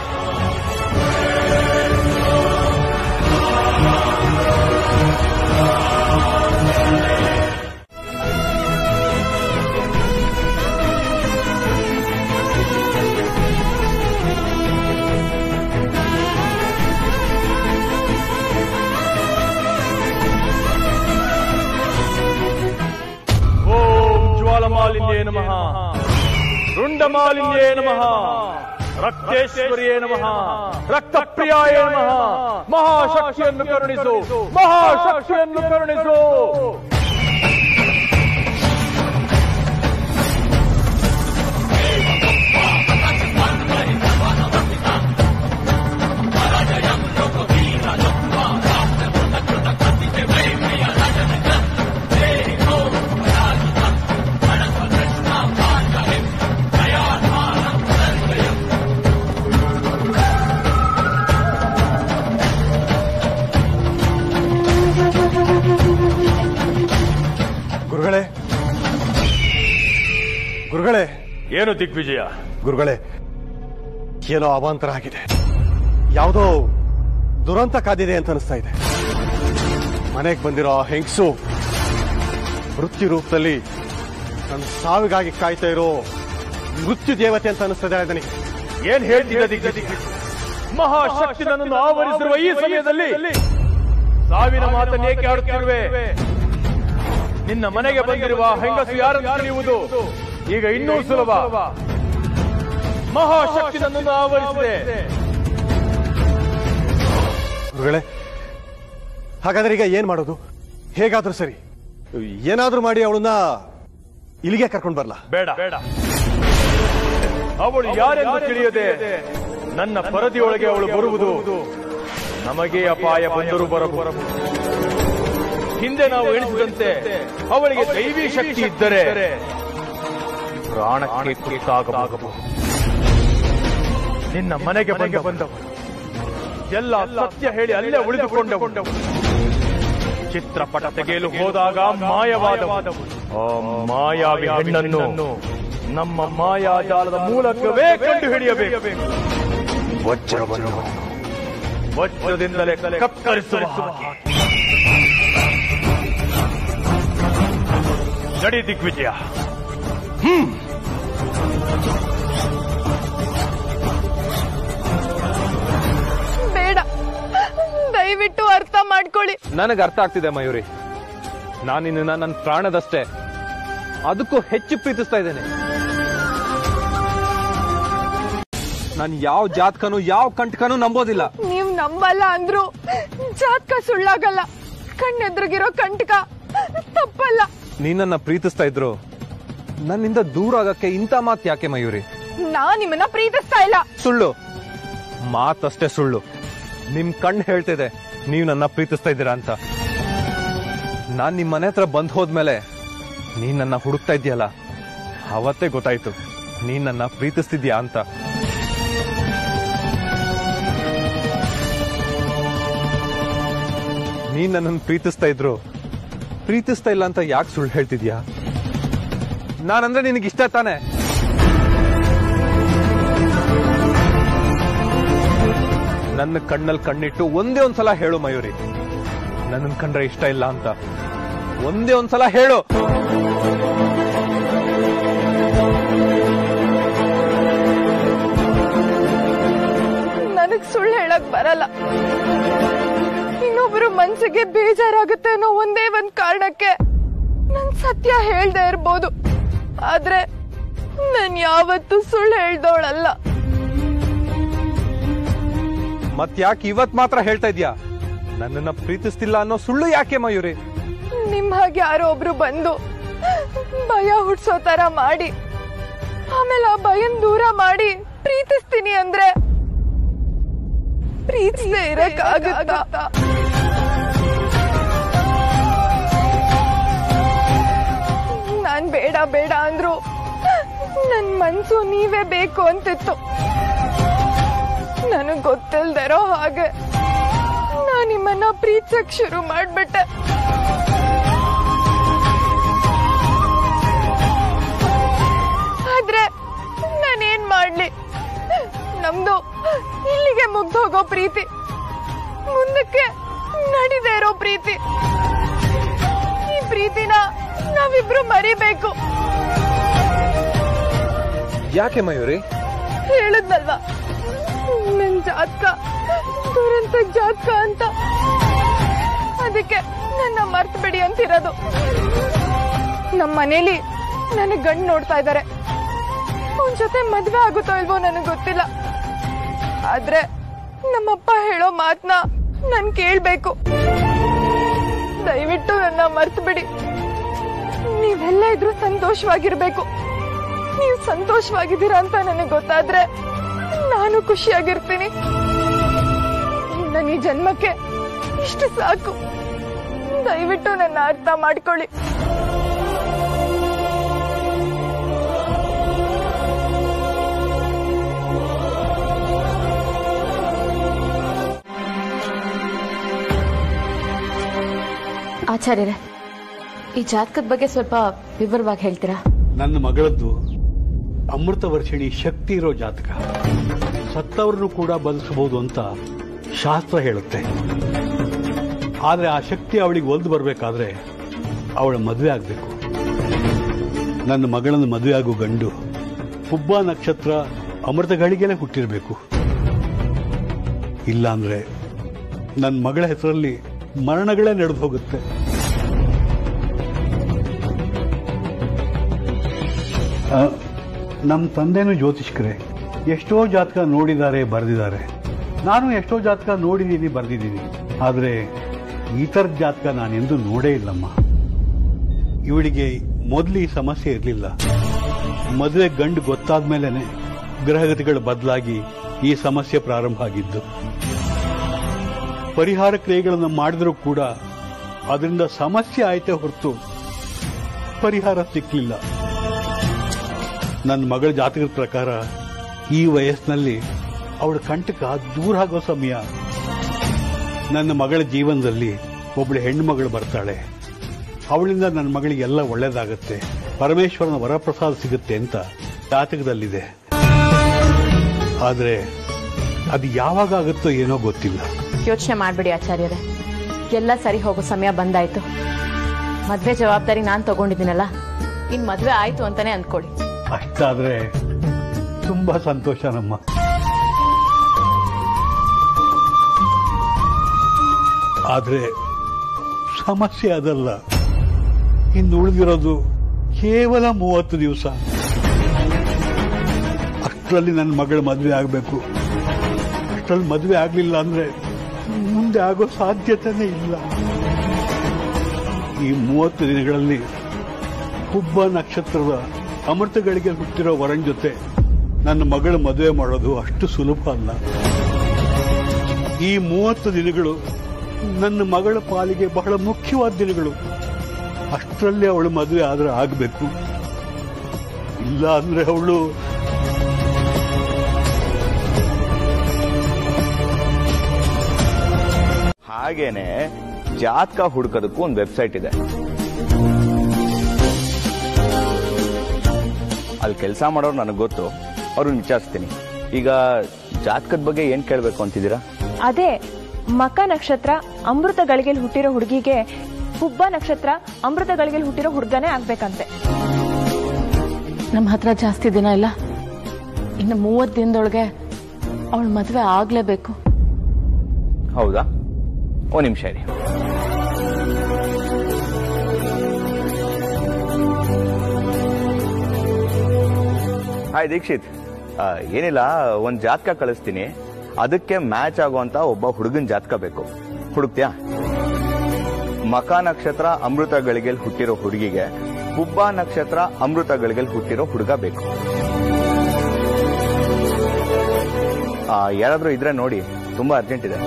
ಜ್ವಾಲಮಾಲಿನ್ಯೇ ನಮಃ, ರುಂಡಮಾಲಿನ್ಯೇ ನಮಃ, ರಕ್ತೇಶ್ವರಿಯೇ ನಮಃ, ರಕ್ತಪ್ರಿಯಾಯೇ ನಮಃ. ಮಹಾಶಕ್ತಿಯನ್ನು ಕರುಣಿಸು, ಮಹಾಶಕ್ತಿಯನ್ನು ಕರುಣಿಸು. ಗುರುಗಳೇ, ಗುರುಗಳೇ. ಏನು ದಿಗ್ವಿಜಯ? ಗುರುಗಳೇ, ಏನೋ ಅವಾಂತರ ಆಗಿದೆ. ಯಾವುದೋ ದುರಂತ ಕಾದಿದೆ ಅಂತ ಅನಿಸ್ತಾ ಇದೆ. ಮನೆಗೆ ಬಂದಿರೋ ಹೆಂಗಸು ಮೃತ್ಯು ರೂಪದಲ್ಲಿ ನನ್ನ ಸಾವಿಗಾಗಿ ಕಾಯ್ತಾ ಇರೋ ಮೃತ್ಯು ದೇವತೆ ಅಂತ ಅನಿಸ್ತದೆ ನನಗೆ. ಏನ್ ಹೇಳ್ತಿದ್ದ ದಿಗ್ವಿಜಯ? ಮಹಾಶಕ್ತಿ ನನ್ನನ್ನು ಆವರಿಸಿರುವ ಈ ಸಮಯದಲ್ಲಿ ಸಾವಿನ ಮಾತನ್ನು ಏಕೆ ಆಡುತ್ತಿರುವೆ? ನಿನ್ನ ಮನೆಗೆ ಬಂದಿರುವ ಹೆಂಗಸು ಯಾರನ್ನು ತಿಳಿಯುವುದು ಈಗ ಇನ್ನೂ ಸುಲಭ. ಮಹಾಶಕ್ತಿ ನನ್ನನ್ನು ಆವರಿಸಿದೆ. ಗುರುಗಳೇ, ಹಾಗಾದ್ರೆ ಈಗ ಏನ್ ಮಾಡೋದು? ಹೇಗಾದ್ರೂ ಸರಿ, ಏನಾದ್ರೂ ಮಾಡಿ ಅವಳನ್ನ ಇಲ್ಲಿಗೆ ಕರ್ಕೊಂಡು ಬರಲ್ಲ. ಬೇಡ ಬೇಡ, ಅವಳು ಯಾರೆಂದು ತಿಳಿಯದೆ ನನ್ನ ಪರದಿಯೊಳಗೆ ಅವಳು ಬರುವುದು ನಮಗೆ ಅಪಾಯ ಬಂದರೂ ಬರಬಹುದು. ಹಿಂದೆ ನಾವು ಎಣಿಸಿದಂತೆ ಅವಳಿಗೆ ದೈವಿ ಶಕ್ತಿ ಇದ್ದರೆ ಪ್ರಾಣಕ್ಕೆ ಕುರಿತಾಗಬಹುದು. ನಿನ್ನ ಮನೆಗೆ ಬಂದ ಬಂದವರು ಎಲ್ಲ ಸತ್ಯ ಹೇಳಿ ಅಲ್ಲೇ ಉಳಿದುಕೊಂಡವು. ಚಿತ್ರಪಟ ತೆಗೆಯಲು ಹೋದಾಗ ಮಾಯವಾದವು. ಆ ಮಾಯಾವಿ ಹೆಣ್ಣನ್ನು ನಮ್ಮ ಮಾಯಾಜಾಲದ ಮೂಲಕವೇ ಕಂಡು ಹಿಡಿಯಬೇಕು. ವಜ್ರವನ್ನು ವಜ್ರದಿಂದಲೇ ಕತ್ತರಿಸುವ ನಡಿ ದಿಗ್ವಿಜಯ. ಹ್ಮ್ ಬೇಡ, ದಯವಿಟ್ಟು ಅರ್ಥ ಮಾಡ್ಕೊಳ್ಳಿ. ನನಗೆ ಅರ್ಥ ಆಗ್ತಿದೆ ಮಯೂರಿ. ನಾನು ನಿನ್ನ ನನ್ನ ಪ್ರಾಣದಷ್ಟೇ, ಅದಕ್ಕೂ ಹೆಚ್ಚು ಪ್ರೀತಿಸ್ತಾ ಇದ್ದೇನೆ. ನಾನು ಯಾವ ಜಾತಕನು ಯಾವ ಕಂಟಕನು ನಂಬೋದಿಲ್ಲ. ನೀವ್ ನಂಬಲ್ಲ ಅಂದ್ರು ಜಾತಕ ಸುಳ್ಳಾಗಲ್ಲ. ಕಣ್ಣೆದ್ರಿಗಿರೋ ಕಂಟಕ ತಪ್ಪಲ್ಲ. ನೀನನ್ನ ಪ್ರೀತಿಸ್ತಾ ಇದ್ರು ನನ್ನಿಂದ ದೂರ ಆಗಕ್ಕೆ ಇಂಥ ಮಾತು ಯಾಕೆ ಮಯೂರಿ? ನಾ ನಿಮ್ಮನ್ನ ಪ್ರೀತಿಸ್ತಾ ಇಲ್ಲ. ಸುಳ್ಳು, ಮಾತಷ್ಟೇ ಸುಳ್ಳು. ನಿಮ್ ಕಣ್ಣು ಹೇಳ್ತಿದೆ ನೀವು ನನ್ನ ಪ್ರೀತಿಸ್ತಾ ಇದ್ದೀರಾ ಅಂತ. ನಾನ್ ನಿಮ್ ಮನೆ ಹತ್ರ ಬಂದ್ ಹೋದ್ಮೇಲೆ ನೀನ್ ನನ್ನ ಹುಡುಕ್ತಾ ಇದೆಯಲ್ಲ, ಅವತ್ತೇ ಗೊತ್ತಾಯ್ತು ನೀನ್ ನನ್ನ ಪ್ರೀತಿಸ್ತಿದ್ಯಾ ಅಂತ. ನೀನ್ ನನ್ನನ್ನು ಪ್ರೀತಿಸ್ತಾ ಇದ್ರು ಪ್ರೀತಿಸ್ತಾ ಇಲ್ಲ ಅಂತ ಯಾಕೆ ಸುಳ್ಳು ಹೇಳ್ತಿದ್ಯಾ? ನಾನಂದ್ರೆ ನಿನಗಿಷ್ಟ ತಾನೆ? ನನ್ನ ಕಣ್ಣಲ್ಲಿ ಕಣ್ಣಿಟ್ಟು ಒಂದೇ ಒಂದ್ಸಲ ಹೇಳು ಮಯೂರಿ, ನನ್ನನ್ ಕಂಡ್ರೆ ಇಷ್ಟ ಇಲ್ಲ ಅಂತ. ಒಂದೇ ಒಂದ್ಸಲ ಹೇಳು. ನನಗ್ ಸುಳ್ಳು ಹೇಳಕ್ ಬರಲ್ಲ. ಇನ್ನೊಬ್ರು ಮನ್ಸಿಗೆ ಬೇಜಾರಾಗುತ್ತೆ ಅನ್ನೋ ಒಂದೇ ಒಂದ್ ಕಾರಣಕ್ಕೆ ನನ್ ಸತ್ಯ ಹೇಳ್ದೆ ಇರ್ಬೋದು. ಆದ್ರೆ ನಾನ್ ಯಾವತ್ತೂ ಸುಳ್ಳು ಹೇಳ್ದವಳಲ್ಲ. ಮತ್ಯಾಕೆ ಇವತ್ ಮಾತ್ರ ಹೇಳ್ತಾ ಇದ್ಯಾ ನನ್ನನ್ನ ಪ್ರೀತಿಸ್ತಿಲ್ಲ ಅನ್ನೋ ಸುಳ್ಳು ಯಾಕೆ ಮಯೂರಿ? ನಿಮ್ ಹಾಗೆ ಯಾರೋ ಒಬ್ರು ಬಂದು ಭಯ ಹುಡ್ಸೋ ತರ ಮಾಡಿ ಆಮೇಲೆ ಆ ಭಯನ್ ದೂರ ಮಾಡಿ ಪ್ರೀತಿಸ್ತೀನಿ ಅಂದ್ರೆ ಪ್ರೀತಿಸದೇ ಇರಕ್ಕಾಗತ್ತಾ? ಮನ್ಸು ನೀವೇ ಬೇಕು ಅಂತಿತ್ತು. ನನಗ್ ಗೊತ್ತಿಲ್ದಿರೋ ಹಾಗೆ ನಾ ನಿಮ್ಮನ್ನ ಪ್ರೀತಿಸಕ್ ಶುರು ಮಾಡ್ಬಿಟ್ಟೆ. ಆದ್ರೆ ನಾನೇನ್ ಮಾಡ್ಲಿ, ನಮ್ದು ಇಲ್ಲಿಗೆ ಮುಗ್ದೋಗೋ ಪ್ರೀತಿ, ಮುಂದಕ್ಕೆ ನಡಿದೇ ಇರೋ ಪ್ರೀತಿ. ಈ ಪ್ರೀತಿನ ನಾವಿಬ್ರು ಮರಿಬೇಕು. ಯಾಕೆ ಮಯೂರಿ? ಹೇಳಿದ್ನಲ್ವಾ ನನ್ ಜಾತಕ ದುರಂತ ಜಾತಕ ಅಂತ, ಅದಕ್ಕೆ ನನ್ನ ಮರ್ತ್ ಬಿಡಿ ಅಂತಿರೋದು. ನಮ್ಮ ಮನೇಲಿ ನನಗ್ ಗಂಡು ನೋಡ್ತಾ ಇದ್ದಾರೆ. ಅವನ್ ಜೊತೆ ಮದ್ವೆ ಆಗುತ್ತೋ ಇಲ್ವೋ ನನಗ್ ಗೊತ್ತಿಲ್ಲ. ಆದ್ರೆ ನಮ್ಮಪ್ಪ ಹೇಳೋ ಮಾತನ್ನ ನನ್ ಕೇಳ್ಬೇಕು. ದಯವಿಟ್ಟು ನನ್ನ ಮರ್ತ್ ಬಿಡಿ. ನೀವೆಲ್ಲ ಇದ್ರೂ ಸಂತೋಷವಾಗಿರ್ಬೇಕು. ನೀವು ಸಂತೋಷವಾಗಿದ್ದೀರಾ ಅಂತ ನನಗೆ ಗೊತ್ತಾದ್ರೆ ನಾನು ಖುಷಿಯಾಗಿರ್ತೀನಿ. ನನ್ನ ಈ ಜನ್ಮಕ್ಕೆ ಇಷ್ಟು ಸಾಕು. ದಯವಿಟ್ಟು ನನ್ನ ಅರ್ಥ ಮಾಡ್ಕೊಳ್ಳಿ. ಆಚಾರ್ಯರೇ, ಈ ಜಾತಕದ ಬಗ್ಗೆ ಸ್ವಲ್ಪ ವಿವರವಾಗಿ ಹೇಳ್ತೀರಾ? ನನ್ನ ಮಗಳದ್ದು ಅಮೃತ ವರ್ಷಿಣಿ ಶಕ್ತಿ ಇರೋ ಜಾತಕ. ಸತ್ತವ್ರನ್ನು ಕೂಡ ಬದುಕಬಹುದು ಅಂತ ಶಾಸ್ತ್ರ ಹೇಳುತ್ತೆ. ಆದ್ರೆ ಆ ಶಕ್ತಿ ಅವಳಿಗೆ ಒಲ್ದು ಬರಬೇಕಾದ್ರೆ ಅವಳ ಮದುವೆ ಆಗಬೇಕು. ನನ್ನ ಮಗಳನ್ನು ಮದುವೆ ಆಗೋ ಗಂಡು ಹುಬ್ಬ ನಕ್ಷತ್ರ ಅಮೃತ ಗಳಿಗೆನೆ ಹುಟ್ಟಿರಬೇಕು. ಇಲ್ಲಾಂದ್ರೆ ನನ್ನ ಮಗಳ ಹೆಸರಲ್ಲಿ ಮರಣಗಳೇ ನಡೆದು ಹೋಗುತ್ತೆ. ನಮ್ಮ ತಂದೆನೂ ಜ್ಯೋತಿಷ್ಕರೇ. ಎಷ್ಟೋ ಜಾತಕ ನೋಡಿದ್ದಾರೆ, ಬರೆದಿದ್ದಾರೆ. ನಾನು ಎಷ್ಟೋ ಜಾತಕ ನೋಡಿದ್ದೀನಿ, ಬರೆದಿದ್ದೀನಿ. ಆದರೆ ಈ ಥರದ ಜಾತಕ ನಾನೆಂದೂ ನೋಡೇ ಇಲ್ಲಮ್ಮ. ಇವಳಿಗೆ ಮೊದಲು ಈ ಸಮಸ್ಯೆ ಇರಲಿಲ್ಲ. ಮದುವೆ ಗಂಡು ಗೊತ್ತಾದ್ಮೇಲೆ ಗ್ರಹಗತಿಗಳು ಬದಲಾಗಿ ಈ ಸಮಸ್ಯೆ ಪ್ರಾರಂಭ ಆಗಿದ್ದು. ಪರಿಹಾರ ಕ್ರಿಯೆಗಳನ್ನು ಮಾಡಿದರೂ ಕೂಡ ಅದರಿಂದ ಸಮಸ್ಯೆ ಆಯ್ತೇ ಹೊರತು ಪರಿಹಾರ ಸಿಕ್ಕಲಿಲ್ಲ. ನನ್ನ ಮಗಳ ಜಾತಕದ ಪ್ರಕಾರ ಈ ವಯಸ್ಸಿನಲ್ಲಿ ಅವಳ ಕಂಟಕ ದೂರ ಆಗೋ ಸಮಯ. ನನ್ನ ಮಗಳ ಜೀವನದಲ್ಲಿ ಒಬ್ಬಳು ಹೆಣ್ಣು ಮಗಳು ಬರ್ತಾಳೆ. ಅವಳಿಂದ ನನ್ನ ಮಗಳಿಗೆ ಎಲ್ಲ ಒಳ್ಳೇದಾಗತ್ತೆ, ಪರಮೇಶ್ವರನ ವರಪ್ರಸಾದ ಸಿಗುತ್ತೆ ಅಂತ ಜಾತಕದಲ್ಲಿದೆ. ಆದರೆ ಅದು ಯಾವಾಗ ಆಗುತ್ತೋ ಏನೋ ಗೊತ್ತಿಲ್ಲ. ಯೋಚನೆ ಮಾಡ್ಬಿಡಿ ಆಚಾರ್ಯರೇ, ಎಲ್ಲ ಸರಿ ಹೋಗೋ ಸಮಯ ಬಂದಾಯ್ತು. ಮದ್ವೆ ಜವಾಬ್ದಾರಿ ನಾನ್ ತಗೊಂಡಿದ್ದೀನಲ್ಲ, ಇನ್ ಮದ್ವೆ ಆಯ್ತು ಅಂತಾನೆ ಅಂದ್ಕೊಳ್ಳಿ. ಅಷ್ಟಾದ್ರೆ ತುಂಬಾ ಸಂತೋಷ ನಮ್ಮ. ಆದ್ರೆ ಸಮಸ್ಯೆ ಅದಲ್ಲ. ಇನ್ನು ಉಳಿದಿರೋದು ಕೇವಲ ಮೂವತ್ತು ದಿವಸ. ಅಷ್ಟರಲ್ಲಿ ನನ್ನ ಮಗಳ ಮದುವೆ ಆಗಬೇಕು. ಅಷ್ಟರಲ್ಲಿ ಮದುವೆ ಆಗಲಿಲ್ಲ ಅಂದ್ರೆ ಮುಂದೆ ಆಗೋ ಸಾಧ್ಯತೆನೇ ಇಲ್ಲ. ಈ ಮೂವತ್ತು ದಿನಗಳಲ್ಲಿ ಹುಬ್ಬ ನಕ್ಷತ್ರದ ಅಮೃತಗಳಿಗೆ ಹುಟ್ಟಿರೋ ವರನ್ ಜೊತೆ ನನ್ನ ಮಗಳ ಮದುವೆ ಮಾಡೋದು ಅಷ್ಟು ಸುಲಭ ಅಲ್ಲ. ಈ ಮೂವತ್ತು ದಿನಗಳು ನನ್ನ ಮಗಳ ಪಾಲಿಗೆ ಬಹಳ ಮುಖ್ಯವಾದ ದಿನಗಳು. ಅಷ್ಟರಲ್ಲಿ ಅವಳು ಮದುವೆ ಆದ್ರೆ ಆಗಬೇಕು. ಇಲ್ಲ ಅಂದ್ರೆ ಅವಳು ಹಾಗೇನೆ ಜಾತಕ ಹುಡುಕೋದಕ್ಕೂ ಒಂದು ವೆಬ್ಸೈಟ್ ಇದೆ. ಅಲ್ಲಿ ಕೆಲಸ ಮಾಡೋರು ನನಗೆ ಗೊತ್ತು, ಅವ್ರನ್ನ ವಿಚಾರಿಸ್ತೀನಿ. ಈಗ ಜಾತಕದ ಬಗ್ಗೆ ಏನ್ ಕೇಳಬೇಕು ಅಂತಿದ್ದೀರಾ? ಅದೇ ಮಕ ನಕ್ಷತ್ರ ಅಮೃತ ಗಳಿಗೆಲ್ ಹುಟ್ಟಿರೋ ಹುಡುಗಿಗೆ ಹುಬ್ಬ ನಕ್ಷತ್ರ ಅಮೃತ ಗಳಿಗೆಲ್ ಹುಟ್ಟಿರೋ ಹುಡುಗನೇ ಆಗ್ಬೇಕಂತೆ. ನಮ್ಮ ಹತ್ರ ಜಾಸ್ತಿ ದಿನ ಇಲ್ಲ, ಇನ್ನು ಮೂವತ್ತು ದಿನದೊಳಗೆ ಅವಳ ಮದುವೆ ಆಗ್ಲೇಬೇಕು. ಹೌದಾ? ಒಂದು ನಿಮಿಷ ಇರಿ. ಹಾಯ್ ದೀಕ್ಷಿತ್, ಏನಿಲ್ಲ, ಒಂದ್ ಜಾತಕ ಕಳಿಸ್ತೀನಿ. ಅದಕ್ಕೆ ಮ್ಯಾಚ್ ಆಗುವಂತ ಒಬ್ಬ ಹುಡುಗನ್ ಜಾತಕ ಬೇಕು. ಹುಡುಕ್ತ್ಯಾ? ಮಕ ನಕ್ಷತ್ರ ಅಮೃತ ಗಳಿಗೆಲ್ ಹುಟ್ಟಿರೋ ಹುಡುಗಿಗೆ ಹುಬ್ಬ ನಕ್ಷತ್ರ ಅಮೃತ ಗಳಿಗೆಲ್ ಹುಟ್ಟಿರೋ ಹುಡುಗ ಬೇಕು. ಯಾರಾದ್ರೂ ಇದ್ರೆ ನೋಡಿ, ತುಂಬಾ ಅರ್ಜೆಂಟ್ ಇದೆ.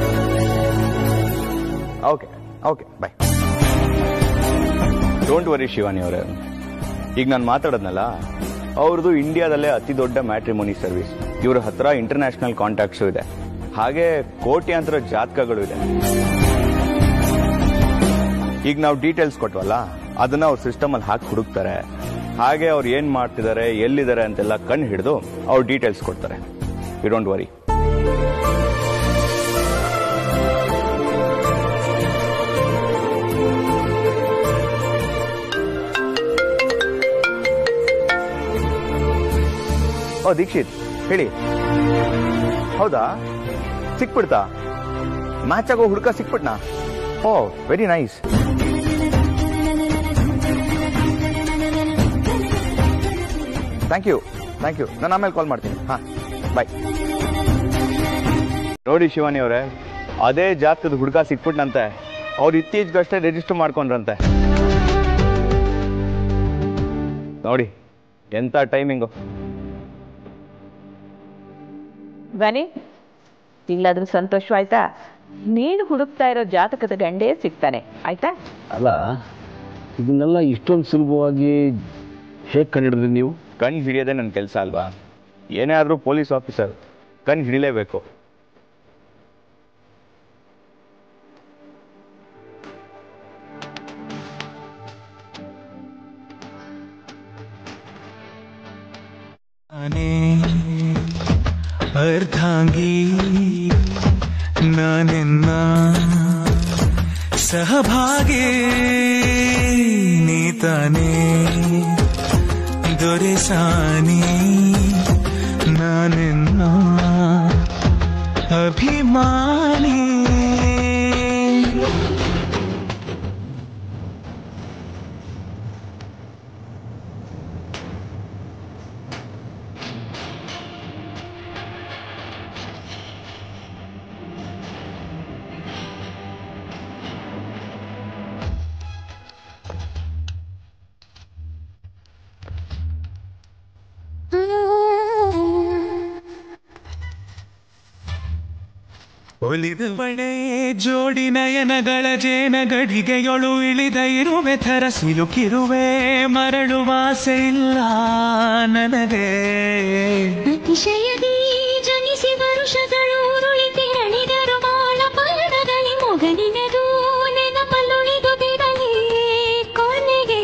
Okay okay bye. Don't worry Shivani ಅವರೇ, ಈಗ ನಾನು ಮಾತಾಡೋದ್ನಲ್ಲ, ಅವ್ರದ್ದು ಇಂಡಿಯಾದಲ್ಲೇ ಅತಿ ದೊಡ್ಡ ಮ್ಯಾಟ್ರಿಮೋನಿ ಸರ್ವಿಸ್. ಇವ್ರ ಹತ್ರ ಇಂಟರ್ನ್ಯಾಷನಲ್ ಕಾಂಟ್ಯಾಕ್ಟ್ಸು ಇದೆ, ಹಾಗೆ ಕೋಟ್ಯಾಂತರ ಜಾತಕಗಳು ಇದೆ. ಈಗ ನಾವು ಡೀಟೇಲ್ಸ್ ಕೊಟ್ವಲ್ಲ, ಅದನ್ನ ಅವ್ರ ಸಿಸ್ಟಮ್ ಅಲ್ಲಿ ಹಾಕಿ ಹುಡುಕ್ತಾರೆ. ಹಾಗೆ ಅವ್ರು ಏನ್ ಮಾಡ್ತಿದ್ದಾರೆ, ಎಲ್ಲಿದ್ದಾರೆ ಅಂತೆಲ್ಲ ಕಣ್ಣು ಹಿಡಿದು ಅವ್ರ ಡೀಟೇಲ್ಸ್ ಕೊಡ್ತಾರೆ. You don't worry. Oh Dikshit, ಹೇಳಿ. ಹೌದಾ, ಸಿಕ್ಬಿಡ್ತಾ? ಮ್ಯಾಚ್ ಆಗೋ ಹುಡುಕ ಸಿಕ್ಬಿಟ್ನಾ? Oh very nice. Thank you thank you ನಾನು ಆಮೇಲೆ ಕಾಲ್ ಮಾಡ್ತೀನಿ. ಹಾ ಬಾಯ್. ನೋಡಿ ಶಿವಾನಿ ಅವರೇ, ಅದೇ ಜಾತಕದ ಹುಡುಗ ಸಿಕ್ಬಿಟ್ನಂತೆ. ಅವ್ರು ಇತ್ತೀಚೆಗಷ್ಟೇ ರಿಜಿಸ್ಟರ್ ಮಾಡ್ಕೊಂಡ್ರಂತೆ. ನೋಡಿ ಎಂತ ಟೈಮಿಂಗು. ಬನ್ನಿ, ಇಲ್ಲಾದ್ರೂ ಸಂತೋಷವಾಯ್ತಾ? ನೀನು ಹುಡುಕ್ತಾ ಇರೋ ಜಾತಕದ ಗಂಡೇ ಸಿಗ್ತಾನೆ, ಆಯ್ತಾ? ಅಲ್ಲ, ಇದನ್ನೆಲ್ಲ ಇಷ್ಟೊಂದು ಸುಲಭವಾಗಿ ಹೇಗೆ ಕಂಡಿಡಿದ್ರಿ ನೀವು? ಕಣ್ಣು ಹಿಡಿಯೋದೇ ನನ್ನ ಕೆಲಸ ಅಲ್ವಾ? ಏನೇ ಆದರೂ ಪೊಲೀಸ್ ಆಫೀಸರ್ ಕಣ್ಣು ಹಿಡಿಲೇಬೇಕು. ಅರ್ಧಾಂಗಿ ನಾನೆನ್ನ ಸಹಭಾಗಿ ನೀತಾನೆ ದೊರೆಸಾನಿ ನಾನೆನ್ನ ಅಭಿಮಾನಿ. ಒಲಿದ ಬಳೆ ಜೋಡಿ ನಯನಗಳ ಜೇನ ಗಡಿಗೆಯೊಳು ಇಳಿದ ಇರುವೆ ಥರ ಸಿಲುಕಿರುವೆ, ಮರಳುವ ಆಸೆ ಇಲ್ಲ ನನಗೆ. ಅತಿಶಯದಿ ಜನಿಸಿ ವರುಷಗಳು ಉರುಳಿತಿರಳಿದರು ಬಾಳ ಪಾದದಲ್ಲಿ ಮೊಗಲಿನದು ನೆನಪಲ್ಲುಳಿದು ಬಿಡಲಿ ಕೊನೆಗೆ.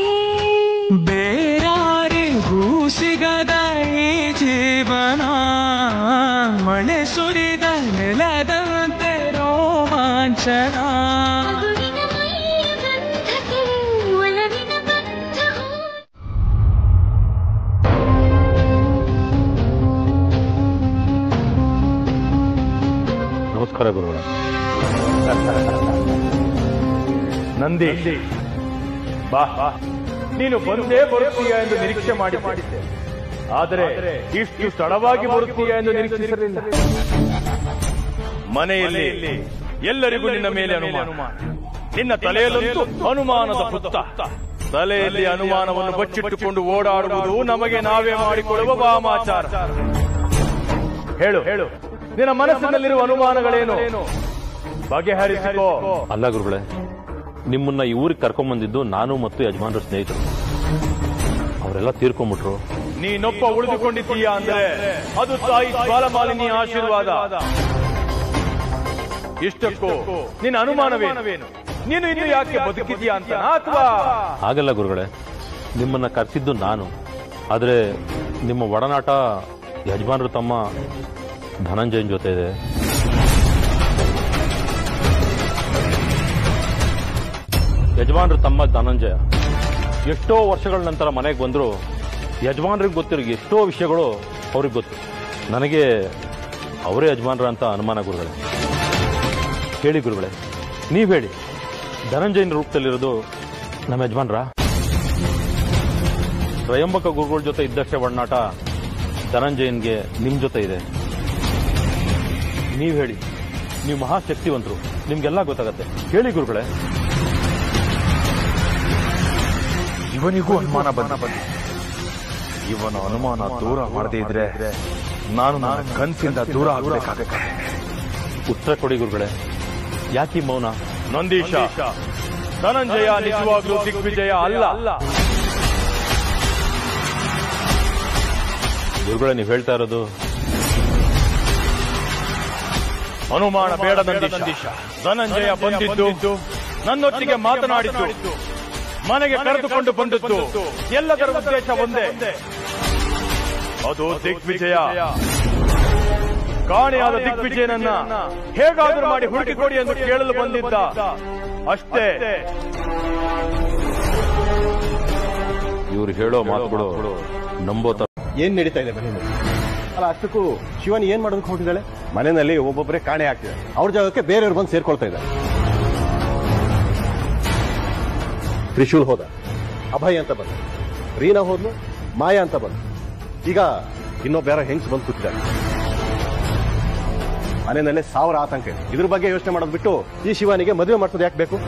ಬೇರಾರೆ ಹೂಸಿಗದ ಈ ಜೀವನ ಮಳೆ ಸುರಿದ ನೆಲದಂತೆ ರೋಮಾಂಚನ. ನಮಸ್ಕಾರ ಗುರುಗಳ. ನಂದಿ ಬಾ, ನೀನು ಬಂದೇ ಬರುತ್ತೀಯ ಎಂದು ನಿರೀಕ್ಷೆ ಮಾಡಿದ್ದೆ, ಆದರೆ ಇಷ್ಟು ತಡವಾಗಿ ಬರುತ್ತೀಯ ಎಂದು ನಿರೀಕ್ಷಿಸಿರಲಿಲ್ಲ. ಮನೆಯಲ್ಲಿ ಎಲ್ಲರಿಗೂ ನಿನ್ನ ಮೇಲೆ ಅನುಮಾನ, ನಿನ್ನ ತಲೆಯಲ್ಲಂತೂ ಅನುಮಾನದ ಹುತ್ತ. ತಲೆಯಲ್ಲಿ ಅನುಮಾನವನ್ನು ಬಚ್ಚಿಟ್ಟುಕೊಂಡು ಓಡಾಡುವುದು ನಮಗೆ ನಾವೇ ಮಾಡಿಕೊಳ್ಳುವ ವಾಮಾಚಾರ. ಹೇಳು ಹೇಳು ನಿನ್ನ ಮನಸ್ಸಿನಲ್ಲಿರುವ ಅನುಮಾನಗಳೇನು? ಬಗೆಹರಿಸಿಕೋ. ಅಲ್ಲ ಗುರುಗಳೇ, ನಿಮ್ಮನ್ನ ಈ ಊರಿಗೆ ಕರ್ಕೊಂಡ್ಬಂದಿದ್ದು ನಾನು ಮತ್ತು ಯಜಮಾನ್ರ ಸ್ನೇಹಿತರು. ಅವರೆಲ್ಲ ತೀರ್ಕೊಂಡ್ಬಿಟ್ರು. ನೀನೊಬ್ಬ ಉಳಿದುಕೊಂಡಿದ್ದೀಯ ಅಂದ್ರೆ ಅದು ತಾಯಿ ಬಾಲಮಾಲಿನಿ ಆಶೀರ್ವಾದ. ಇಷ್ಟಕ್ಕೂ ನಿನ್ನ ಅನುಮಾನವೇನು? ನೀನು ಇನ್ನು ಯಾಕೆ ಬದುಕಿದ್ಯಾ ಅಂತ? ಅಥವಾ ಹಾಗಲ್ಲ ಗುರುಗಳೇ, ನಿಮ್ಮನ್ನ ಕರೆಸಿದ್ದು ನಾನು, ಆದ್ರೆ ನಿಮ್ಮ ಒಡನಾಟ ಯಜಮಾನ್ರ ತಮ್ಮ ಧನಂಜಯನ್ ಜೊತೆ ಇದೆ. ಯಜಮಾನ್ರ ತಮ್ಮ ಧನಂಜಯ ಎಷ್ಟೋ ವರ್ಷಗಳ ನಂತರ ಮನೆಗೆ ಬಂದ್ರು. ಯಜಮಾನ್ರಿಗೆ ಗೊತ್ತಿರೋ ಎಷ್ಟೋ ವಿಷಯಗಳು ಅವ್ರಿಗೆ ಗೊತ್ತು. ನನಗೆ ಅವರೇ ಯಜಮಾನ್ರ ಅಂತ ಅನುಮಾನ ಗುರುಗಳೇ. ಹೇಳಿ ಗುರುಗಳೇ, ನೀವ್ ಹೇಳಿ, ಧನಂಜಯನ ರೂಪದಲ್ಲಿರೋದು ನಮ್ಮ ಯಜಮಾನ್ರ? ತ್ರಯಂಬಕ ಗುರುಗಳ ಜೊತೆ ಇದ್ದಷ್ಟೇ ಒಡನಾಟ ಧನಂಜಯನ್ಗೆ ನಿಮ್ ಜೊತೆ ಇದೆ. ನೀವ್ ಹೇಳಿ, ನೀವು ಮಹಾಶಕ್ತಿವಂತರು, ನಿಮ್ಗೆಲ್ಲ ಗೊತ್ತಾಗತ್ತೆ. ಹೇಳಿ ಗುರುಗಳೇ. ಇವನಿಗೂ ಅನುಮಾನ ಬಂದ ಬಂದು ಇವನ ಅನುಮಾನ ದೂರ ಮಾಡದೇ ಇದ್ರೆ ನಾನು ನನ್ನ ಕನಸಿಂದ ದೂರ ಆಗಬೇಕಾಗತ್ತೆ. ಉತ್ತರ ಕೊಡಿ ಗುರುಗಳೇ, ಯಾಕಿ ಮೌನ? ನಂದೀಶ, ಧನಂಜಯ ನಿಜವಾಗ್ಲೂ ದಿಗ್ವಿಜಯ ಅಲ್ಲ. ಗುರುಗಳೇ ನೀವು ಹೇಳ್ತಾ ಇರೋದು ಅನುಮಾನ ಬೇಡ ನಂದೀಶ. ಧನಂಜಯ ಬಂದಿದ್ದು ನನ್ನೊಟ್ಟಿಗೆ ಮಾತನಾಡಿದ್ದು ಮನೆಗೆ ಕರೆದುಕೊಂಡು ಬಂದದ್ದು ಎಲ್ಲದರ ಉದ್ದೇಶ ಒಂದೇ, ಅದು ದಿಗ್ವಿಜಯ. ಕಾಣೆಯಾದ ದಿಗ್ವಿಜಯನನ್ನ ಹೇಗಾದರೂ ಮಾಡಿ ಹುಡುಕಿ ಕೊಡಿ ಎಂದು ಕೇಳಲು ಬಂದಿದ್ದ ಅಷ್ಟೇ. ಇವ್ರು ಹೇಳೋ ಮಾತುಗಳು ನಂಬೋತ. ಏನ್ ನಡೀತಾ ಇದೆ ಮನೆಯಲ್ಲಿ? ಅಲ್ಲ, ಅಷ್ಟಕ್ಕೂ ಶಿವನ್ ಏನ್ ಮಾಡೋದಕ್ಕೆ ಹೊರಟಿದ್ದಾಳೆ? ಮನೆಯಲ್ಲಿ ಒಬ್ಬೊಬ್ಬರೇ ಕಾಣೆ ಆಗ್ತಿದೆ, ಅವ್ರ ಜಾಗಕ್ಕೆ ಬೇರೆಯವ್ರು ಬಂದು ಸೇರ್ಕೊಳ್ತಾ ಇದ್ದಾರೆ. ತ್ರಿಶೂಲ್ ಹೋದ, ಅಭಯ್ ಅಂತ ಬಂದ, ರೀನಾ ಹೋದ್ಲು, ಮಾಯಾ ಅಂತ ಬಂದ, ಈಗ ಇನ್ನೊಬ್ಬ ಯಾರೋ ಹೆಂಗ್ಸ್ ಬಂದು ಕೂತಿದ್ದಾರೆ. ಮನೆಯಲ್ಲೇ ಸಾವಿರ ಆತಂಕ ಇದೆ. ಇದ್ರ ಬಗ್ಗೆ ಯೋಚನೆ ಮಾಡೋದು ಬಿಟ್ಟು ಈ ಶಿವನಿಗೆ ಮದುವೆ ಮಾಡ್ಸೋದು ಯಾಕೆ ಬೇಕು?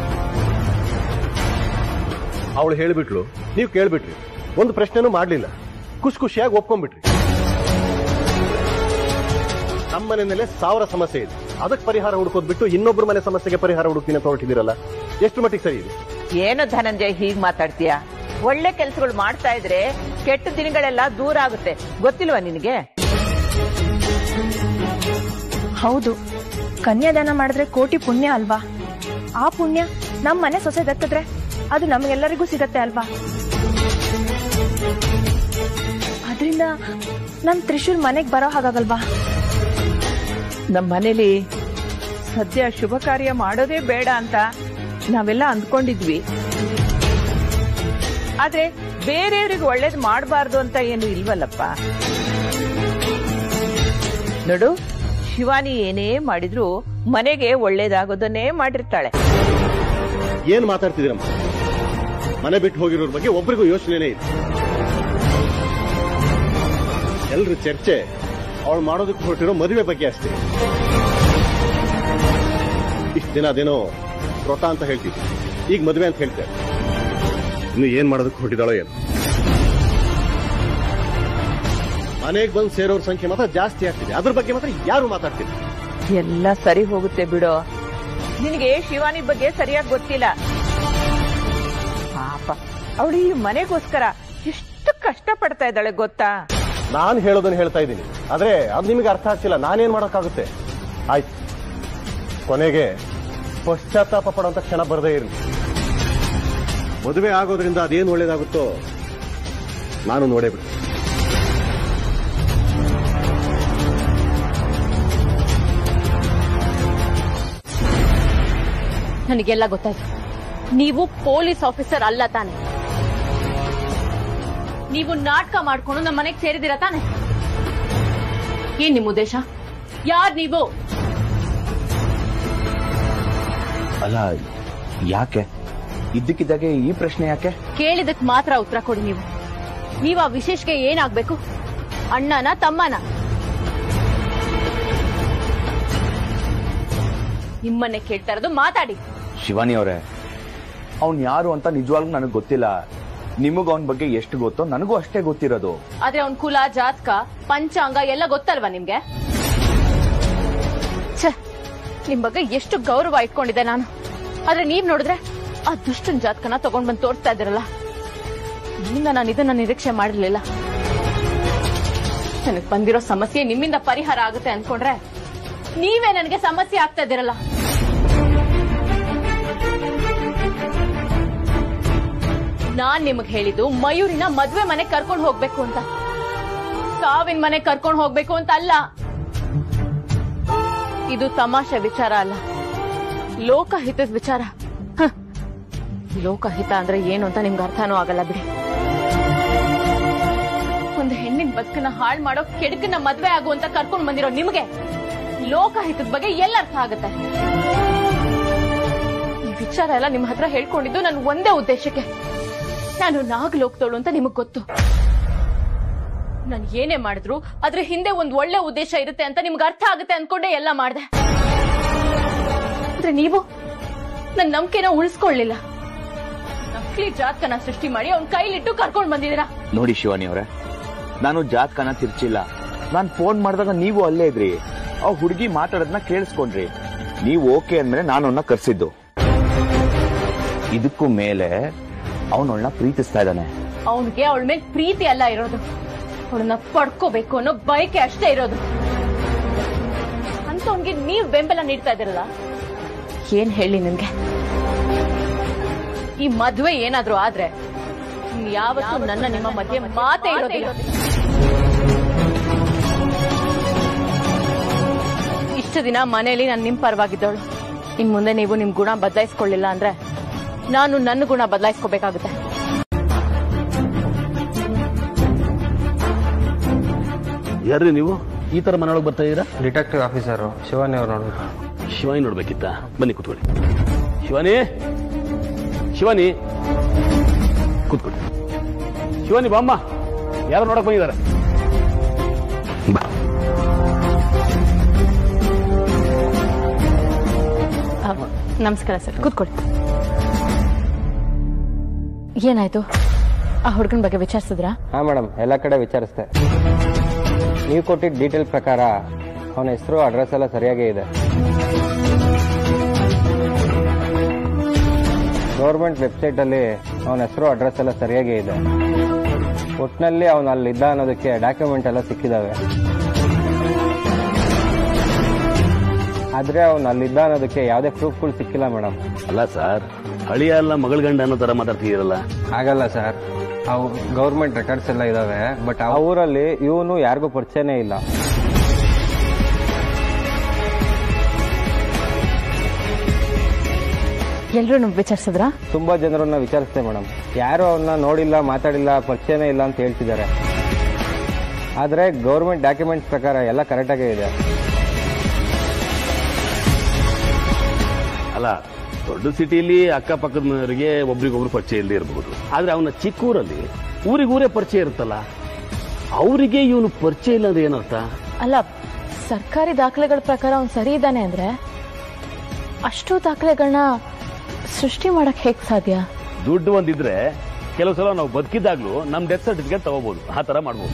ಅವಳು ಹೇಳಿಬಿಟ್ಲು, ನೀವು ಕೇಳ್ಬಿಟ್ರಿ, ಒಂದು ಪ್ರಶ್ನೆನೂ ಮಾಡ್ಲಿಲ್ಲ, ಖುಷಿ ಖುಷಿಯಾಗಿ ಒಪ್ಕೊಂಡ್ಬಿಟ್ರಿ. ನಮ್ಮ ಮನೆಯಲ್ಲೇ ಸಾವಿರ ಸಮಸ್ಯೆ ಇದೆ, ಅದಕ್ಕೆ ಪರಿಹಾರ ಹುಡುಕೋದ್ ಬಿಟ್ಟು ಇನ್ನೊಬ್ಬರ ಮನೆ ಸಮಸ್ಯೆಗೆ ಪರಿಹಾರ ಹುಡುಕ್ತೀನಿ ಅಂತ ಹೊರಟಿದ್ದೀರಲ್ಲ, ಎಷ್ಟು ಮಟ್ಟಿಗೆ ಸರಿ ಇದೆ? ಏನು ಧನಂಜಯ್ ಹೀಗ್ ಮಾತಾಡ್ತೀಯ? ಒಳ್ಳೆ ಕೆಲಸಗಳು ಮಾಡ್ತಾ ಇದ್ರೆ ಕೆಟ್ಟ ದಿನಗಳೆಲ್ಲ ದೂರ ಆಗುತ್ತೆ, ಗೊತ್ತಿಲ್ವಾ ನಿನಗೆ? ಹೌದು, ಕನ್ಯಾದಾನ ಮಾಡಿದ್ರೆ ಕೋಟಿ ಪುಣ್ಯ ಅಲ್ವಾ? ಆ ಪುಣ್ಯ ನಮ್ ಮನೆ ಸೊಸೆ ದಕ್ಕಿದ್ರೆ ಅದು ನಮ್ಗೆಲ್ಲರಿಗೂ ಸಿಗತ್ತೆ ಅಲ್ವಾ? ಅದ್ರಿಂದ ನಮ್ ತ್ರಿಶೂಲ್ ಮನೆಗ್ ಬರೋ ಹಾಗಾಗಲ್ವಾ? ನಮ್ಮ ಮನೇಲಿ ಸದ್ಯ ಶುಭ ಕಾರ್ಯ ಮಾಡೋದೇ ಬೇಡ ಅಂತ ನಾವೆಲ್ಲ ಅಂದ್ಕೊಂಡಿದ್ವಿ. ಆದ್ರೆ ಬೇರೆಯವ್ರಿಗೆ ಒಳ್ಳೇದು ಮಾಡಬಾರ್ದು ಅಂತ ಏನು ಇಲ್ವಲ್ಲಪ್ಪ. ನೋಡು, ಶಿವಾನಿ ಏನೇ ಮಾಡಿದ್ರು ಮನೆಗೆ ಒಳ್ಳೇದಾಗೋದನ್ನೇ ಮಾಡಿರ್ತಾಳೆ. ಏನ್ ಮಾತಾಡ್ತಿದ್ದೀರಮ್ಮ? ಮನೆ ಬಿಟ್ಟು ಹೋಗಿರೋರ್ ಬಗ್ಗೆ ಒಬ್ರಿಗೂ ಯೋಚನೆನೇ ಇದೆ. ಎಲ್ರ ಚರ್ಚೆ ಅವಳು ಮಾಡೋದಕ್ಕೆ ಹೊರಟಿರೋ ಮದುವೆ ಬಗ್ಗೆ ಅಷ್ಟೇ. ಇಷ್ಟು ದಿನ ಅದೇನೋ ವ್ರತ ಅಂತ ಹೇಳ್ತಿದ್ವಿ, ಈಗ ಮದುವೆ ಅಂತ ಹೇಳ್ತಾರೆ. ಇನ್ನು ಏನ್ ಮಾಡೋದಕ್ಕೆ ಹೊರಟಿದಾಳೋ ಏನು? ಮನೆಗೆ ಬಂದು ಸೇರೋರ್ ಸಂಖ್ಯೆ ಮಾತ್ರ ಜಾಸ್ತಿ ಆಗ್ತಿದೆ, ಅದ್ರ ಬಗ್ಗೆ ಮಾತ್ರ ಯಾರು ಮಾತಾಡ್ತಿಲ್ಲ. ಎಲ್ಲ ಸರಿ ಹೋಗುತ್ತೆ ಬಿಡೋ. ನಿನಗೆ ಶಿವಾನಿ ಬಗ್ಗೆ ಸರಿಯಾಗಿ ಗೊತ್ತಿಲ್ಲ. ಪಾಪ, ಅವಳು ಈ ಮನೆಗೋಸ್ಕರ ಎಷ್ಟು ಕಷ್ಟ ಪಡ್ತಾ ಇದ್ದಾಳೆ ಗೊತ್ತಾ? ನಾನ್ ಹೇಳೋದನ್ನ ಹೇಳ್ತಾ ಇದ್ದೀನಿ, ಆದ್ರೆ ಅದು ನಿಮಗೆ ಅರ್ಥ ಆಗ್ತಿಲ್ಲ. ನಾನೇನ್ ಮಾಡೋಕ್ಕಾಗುತ್ತೆ? ಆಯ್ತು, ಕೊನೆಗೆ ಪಶ್ಚಾತ್ತಾಪ ಪಡುವಂತ ಕ್ಷಣ ಬರದೇ ಇರಲಿ. ಮದುವೆ ಆಗೋದ್ರಿಂದ ಅದೇನು ಒಳ್ಳೇದಾಗುತ್ತೋ ನಾನು ನೋಡೇ ಬಿಡು. ನನಗೆಲ್ಲ ಗೊತ್ತಾಯ್ತು. ನೀವು ಪೊಲೀಸ್ ಆಫೀಸರ್ ಅಲ್ಲ ತಾನೆ? ನೀವು ನಾಟಕ ಮಾಡ್ಕೊಂಡು ನಮ್ಮ ಮನೆಗೆ ಸೇರಿದಿರ ತಾನೆ? ಏನ್ ನಿಮ್ಮ ಉದ್ದೇಶ? ಯಾರ್ ನೀವು? ಅಲ್ಲ, ಯಾಕೆ ಇದ್ದಕ್ಕಿದ್ದಾಗೆ ಈ ಪ್ರಶ್ನೆ ಯಾಕೆ? ಕೇಳಿದಕ್ ಮಾತ್ರ ಉತ್ತರ ಕೊಡಿ. ನೀವು ನೀವು ಆ ವಿಶೇಷಕ್ಕೆ ಏನಾಗ್ಬೇಕು? ಅಣ್ಣನ ತಮ್ಮನ? ನಿಮ್ಮನ್ನೇ ಕೇಳ್ತಾ ಇರೋದು, ಮಾತಾಡಿ. ಶಿವಾನಿ ಅವರೇ, ಅವನ್ ಯಾರು ಅಂತ ನಿಜವಾಗ್ಲೂ ನನಗೆ ಗೊತ್ತಿಲ್ಲ. ನಿಮಗ ಅವನ ಬಗ್ಗೆ ಎಷ್ಟು ಗೊತ್ತೋ ನನಗೂ ಅಷ್ಟೇ ಗೊತ್ತಿರೋದು. ಆದ್ರೆ ಅವ್ನ್ ಕುಲ, ಜಾತಕ, ಪಂಚಾಂಗ ಎಲ್ಲ ಗೊತ್ತಲ್ವಾ ನಿಮ್ಗೆ? ಛೆ, ನಿಮ್ ಬಗ್ಗೆ ಎಷ್ಟು ಗೌರವ ಇಟ್ಕೊಂಡಿದ್ದೆ ನಾನು. ಆದ್ರೆ ನೀವ್ ನೋಡಿದ್ರೆ ಆ ದುಷ್ಟನ್ ಜಾತಕನ ತಗೊಂಡ್ ಬಂದು ತೋರಿಸ್ತಾ ಇದ್ದೀರಲ್ಲ, ನಿಮ್ಮಿಂದ ನಾನು ಇದನ್ನ ನಿರೀಕ್ಷೆ ಮಾಡಿರ್ಲಿಲ್ಲ. ನನಗ್ ಬಂದಿರೋ ಸಮಸ್ಯೆ ನಿಮ್ಮಿಂದ ಪರಿಹಾರ ಆಗುತ್ತೆ ಅನ್ಕೊಂಡ್ರೆ ನೀವೇ ನನಗೆ ಸಮಸ್ಯೆ ಆಗ್ತಾ ಇದ್ದೀರಲ್ಲ. ನಾನ್ ನಿಮಗ್ ಹೇಳಿದ್ದು ಮಯೂರಿನ ಮದ್ವೆ ಮನೆ ಕರ್ಕೊಂಡು ಹೋಗ್ಬೇಕು ಅಂತ, ಸಾವಿನ ಮನೆ ಕರ್ಕೊಂಡು ಹೋಗ್ಬೇಕು ಅಂತ ಅಲ್ಲ. ಇದು ತಮಾಷೆ ವಿಚಾರ ಅಲ್ಲ, ಲೋಕಹಿತದ ವಿಚಾರ. ಲೋಕಹಿತ ಅಂದ್ರೆ ಏನು ಅಂತ ನಿಮ್ಗೆ ಅರ್ಥನೂ ಆಗಲ್ಲ ಬಿಡಿ. ಒಂದು ಹೆಣ್ಣಿನ ಬದುಕನ್ನ ಹಾಳು ಮಾಡೋ ಕೆಡಕನ್ನ ಮದ್ವೆ ಆಗುವಂತ ಕರ್ಕೊಂಡು ಬಂದಿರೋ ನಿಮ್ಗೆ ಲೋಕಹಿತದ ಬಗ್ಗೆ ಎಲ್ಲ ಅರ್ಥ ಆಗುತ್ತೆ. ಈ ವಿಚಾರ ಎಲ್ಲ ನಿಮ್ ಹತ್ರ ಹೇಳ್ಕೊಂಡಿದ್ದು ನಾನು ಒಂದೇ ಉದ್ದೇಶಕ್ಕೆ. ನಾನು ನಾಗಲೋಕದವಳು ಅಂತ ನಿಮಗ್ ಗೊತ್ತು. ನಾನು ಏನೇ ಮಾಡಿದ್ರು ಅದ್ರ ಹಿಂದೆ ಒಂದ್ ಒಳ್ಳೆ ಉದ್ದೇಶ ಇರುತ್ತೆ ಅಂತ ನಿಮ್ಗೆ ಅರ್ಥ ಆಗುತ್ತೆ ಅನ್ಕೊಂಡೆ ಎಲ್ಲ ಮಾಡ್ದೆ. ಆದ್ರೆ ನೀವು ನನ್ನ ನಂಬಿಕೆನ ಉಳಿಸ್ಕೊಳ್ಳಿಲ್ಲ. ನಕಲಿ ಜಾತಕನ ಸೃಷ್ಟಿ ಮಾಡಿ ಅವ್ನ ಕೈಲಿಟ್ಟು ಕರ್ಕೊಂಡ್ ಬಂದಿದ್ದೀರಾ. ನೋಡಿ ಶಿವಾನಿ ಅವರೇ, ನಾನು ಜಾತಕನ ತಿರ್ಚಿಲ್ಲ. ನಾನ್ ಫೋನ್ ಮಾಡಿದಾಗ ನೀವು ಅಲ್ಲೇ ಇದ್ರಿ. ಆ ಹುಡುಗಿ ಮಾತಾಡೋದನ್ನ ಕೇಳಿಸ್ಕೊಂಡ್ರಿ. ನೀವು ಓಕೆ ಅಂದ್ಮೇಲೆ ನಾನು ಅವನ್ನ ಕರ್ಸಿದ್ದು. ಇದಕ್ಕೂ ಮೇಲೆ ಅವನವಳನ್ನ ಪ್ರೀತಿಸ್ತಾ ಇದ್ದಾನೆ. ಅವನಿಗೆ ಅವಳ ಮೇಲೆ ಪ್ರೀತಿ ಅಲ್ಲ ಇರೋದು, ಅವಳನ್ನ ಪಡ್ಕೋಬೇಕು ಅನ್ನೋ ಬಯಕೆ ಅಷ್ಟೇ ಇರೋದು. ಅಂತವನ್ಗೆ ನೀವ್ ಬೆಂಬಲ ನೀಡ್ತಾ ಇದ್ದೀರಲ್ಲ, ಏನ್ ಹೇಳಿ ನಿಮ್ಗೆ? ಈ ಮದ್ವೆ ಏನಾದ್ರೂ ಆದ್ರೆ ಯಾವತ್ತೂ ನನ್ನ ನಿಮ್ಮ ಮಧ್ಯೆ ಮಾತೇ ಇರೋದಿಲ್ಲ. ಇಷ್ಟು ದಿನ ಮನೆಯಲ್ಲಿ ನಾನು ನಿಮ್ ಪರವಾಗಿದ್ದವಳು. ಇನ್ ಮುಂದೆ ನೀವು ನಿಮ್ ಗುಣ ಬದಲಾಯಿಸ್ಕೊಳ್ಳಿಲ್ಲ ಅಂದ್ರೆ ನಾನು ನನ್ನ ಗುಣ ಬದಲಾಯಿಸ್ಕೋಬೇಕಾಗುತ್ತೆ. ಯಾರ್ರಿ ನೀವು ಈ ತರ ಮನೆಯೊಳಗೆ ಬರ್ತಾ ಇದ್ದೀರಾ? ಡಿಟೆಕ್ಟಿವ್ ಆಫೀಸರು ಶಿವಾನಿ ಅವ್ರು ನೋಡ್ಬೇಕು. ಶಿವಾನಿ ನೋಡ್ಬೇಕಿತ್ತ? ಬನ್ನಿ ಕೂತ್ಕೊಳ್ಳಿ. ಶಿವಾನಿ, ಶಿವಾನಿ ಕೂತ್ಕೊಳ್ಳಿ. ಶಿವಾನಿ ಬಾಮ್ಮ, ಯಾರು ನೋಡಕ್ ಬಂದಿದ್ದಾರೆ? ಬಾ. ನಮಸ್ಕಾರ ಸರ್, ಕೂತ್ಕೊಳ್ಳಿ. ಏನಾಯ್ತು? ಆ ಹುಡುಗನ ಬಗ್ಗೆ ವಿಚಾರಿಸಿದ್ರಾ? ಹಾ ಮೇಡಮ್, ಎಲ್ಲ ಕಡೆ ವಿಚಾರಿಸ್ದೆ. ನೀವು ಕೊಟ್ಟಿದ್ದ ಡೀಟೇಲ್ ಪ್ರಕಾರ ಅವನ ಹೆಸರು ಅಡ್ರೆಸ್ ಎಲ್ಲ ಸರಿಯಾಗೇ ಇದೆ. ಗೌರ್ಮೆಂಟ್ ವೆಬ್ಸೈಟ್ ಅಲ್ಲಿ ಅವನ ಹೆಸರು ಅಡ್ರೆಸ್ ಎಲ್ಲ ಸರಿಯಾಗೇ ಇದೆ. ಒಟ್ಟಿನಲ್ಲಿ ಅವನು ಅಲ್ಲಿದ್ದ ಅನ್ನೋದಕ್ಕೆ ಡಾಕ್ಯುಮೆಂಟ್ ಎಲ್ಲ ಸಿಕ್ಕಿದಾವೆ. ಆದ್ರೆ ಅವನು ಅಲ್ಲಿದ್ದ ಅನ್ನೋದಕ್ಕೆ ಯಾವುದೇ ಪ್ರೂಫ್ಗಳು ಸಿಕ್ಕಿಲ್ಲ ಮೇಡಮ್. ಅಲ್ಲ ಸರ್, ಹಳಿಯ ಅಲ್ಲ ಮಗಳ ಗಂಡ ಅನ್ನೋ ತರ ಮಾತಾಡ್ತಿದ್ದೀರಲ್ಲ. ಆಗಲ್ಲ ಸರ್, ಅವು ಗೌರ್ಮೆಂಟ್ ರೆಕಾರ್ಡ್ಸ್ ಎಲ್ಲ ಇದಾವೆ. ಬಟ್ ಆ ಊರಲ್ಲಿ ಇವನು ಯಾರಿಗೂ ಪರಿಚಯನೇ ಇಲ್ಲ. ಎಲ್ರೂ ವಿಚಾರಿಸಿದ್ರಾ? ತುಂಬಾ ಜನರನ್ನ ವಿಚಾರಿಸಿದೆ ಮೇಡಮ್. ಯಾರು ಅವನ್ನ ನೋಡಿಲ್ಲ, ಮಾತಾಡಿಲ್ಲ, ಪರಿಚಯನೇ ಇಲ್ಲ ಅಂತ ಹೇಳ್ತಿದ್ದಾರೆ. ಆದ್ರೆ ಗೌರ್ಮೆಂಟ್ ಡಾಕ್ಯುಮೆಂಟ್ಸ್ ಪ್ರಕಾರ ಎಲ್ಲ ಕರೆಕ್ಟಾಗೇ ಇದೆ. ಅಲ್ಲ, ದೊಡ್ಡ ಸಿಟಿಲಿ ಅಕ್ಕಪಕ್ಕದವರಿಗೆ ಒಬ್ರಿಗೊಬ್ರು ಪರಿಚಯ ಇಲ್ಲದೆ ಇರಬಹುದು. ಆದ್ರೆ ಅವನ ಚಿಕ್ಕೂರಲ್ಲಿ ಊರಿಗೂರೇ ಪರಿಚಯ ಇರುತ್ತಲ್ಲ, ಅವರಿಗೆ ಇವನು ಪರಿಚಯ ಇಲ್ಲ ಅಂದ್ರೆ ಏನರ್ಥ? ಅಲ್ಲ, ಸರ್ಕಾರಿ ದಾಖಲೆಗಳ ಪ್ರಕಾರ ಅವ್ನು ಸರಿ ಇದ್ದಾನೆ ಅಂದ್ರೆ ಅಷ್ಟು ದಾಖಲೆಗಳನ್ನ ಸೃಷ್ಟಿ ಮಾಡಕ್ ಹೇಗ್ ಸಾಧ್ಯ? ದುಡ್ಡು ಒಂದಿದ್ರೆ ಕೆಲವು ಸಲ ನಾವು ಬದುಕಿದಾಗ್ಲೂ ನಮ್ ಡೆತ್ ಸರ್ಟಿಫಿಕೇಟ್ ತಗೋಬಹುದು, ಆ ತರ ಮಾಡ್ಬೋದು.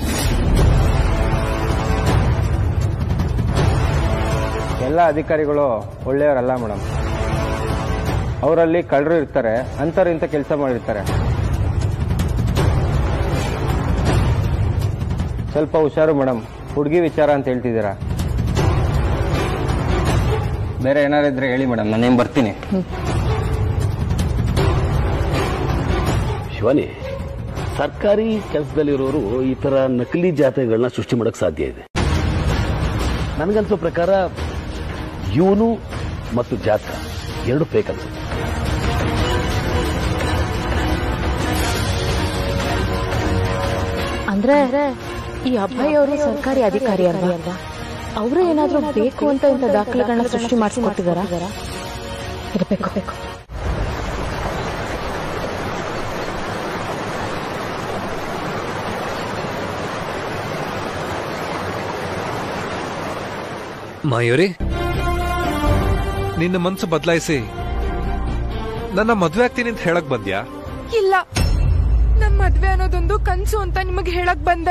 ಎಲ್ಲ ಅಧಿಕಾರಿಗಳು ಒಳ್ಳೆಯವರಲ್ಲ ಮೇಡಮ್. ಅವರಲ್ಲಿ ಕಳ್ಳರು ಇರ್ತಾರೆ, ಅಂತವ್ರು ಇಂಥ ಕೆಲಸ ಮಾಡಿರ್ತಾರೆ. ಸ್ವಲ್ಪ ಹುಷಾರು ಮೇಡಮ್. ಹುಡುಗಿ ವಿಚಾರ ಅಂತ ಹೇಳ್ತಿದ್ದೀರಾ. ಬೇರೆ ಏನಾರು ಇದ್ರೆ ಹೇಳಿ ಮೇಡಮ್, ನಾನೇನು ಬರ್ತೀನಿ. ಶಿವಾನಿ, ಸರ್ಕಾರಿ ಕೆಲಸದಲ್ಲಿರೋರು ಈ ತರ ನಕಲಿ ಜಾತಕಗಳನ್ನ ಸೃಷ್ಟಿ ಮಾಡಕ್ ಸಾಧ್ಯ ಇದೆ. ನನಗನ್ಸೋ ಪ್ರಕಾರ ಇವನು ಮತ್ತು ಜಾತಕ ಎರಡು ಫೇಕ್ ಅನ್ಸುತ್ತೆ. ಅಂದ್ರೆ ಈ ಅಭಯ್ ಅವರು ಸರ್ಕಾರಿ ಅಧಿಕಾರಿ ಅಲ್ವಾ? ಅವರು ಏನಾದ್ರೂ ಬೇಕು ಅಂತ ಇಂಥ ದಾಖಲೆಗಳನ್ನ ಸೃಷ್ಟಿ ಮಾಡಿಸ್ಕೊಟ್ಟಿದಾರ? ಇರಬೇಕು ಬೇಕು. ಮಾಯೂರಿ, ನಿನ್ನ ಮನಸ್ಸು ಬದಲಾಯಿಸಿ ನನ್ನ ಮದ್ವೆ ಆಗ್ತೀನಿ ಅಂತ ಹೇಳಕ್ ಬಂದ್ಯಾ? ಇಲ್ಲ, ನಮ್ ಮದ್ವೆ ಅನ್ನೋದೊಂದು ಕನ್ಸು ಅಂತ ನಿಮಗೆ ಹೇಳಕ್ ಬಂದೆ.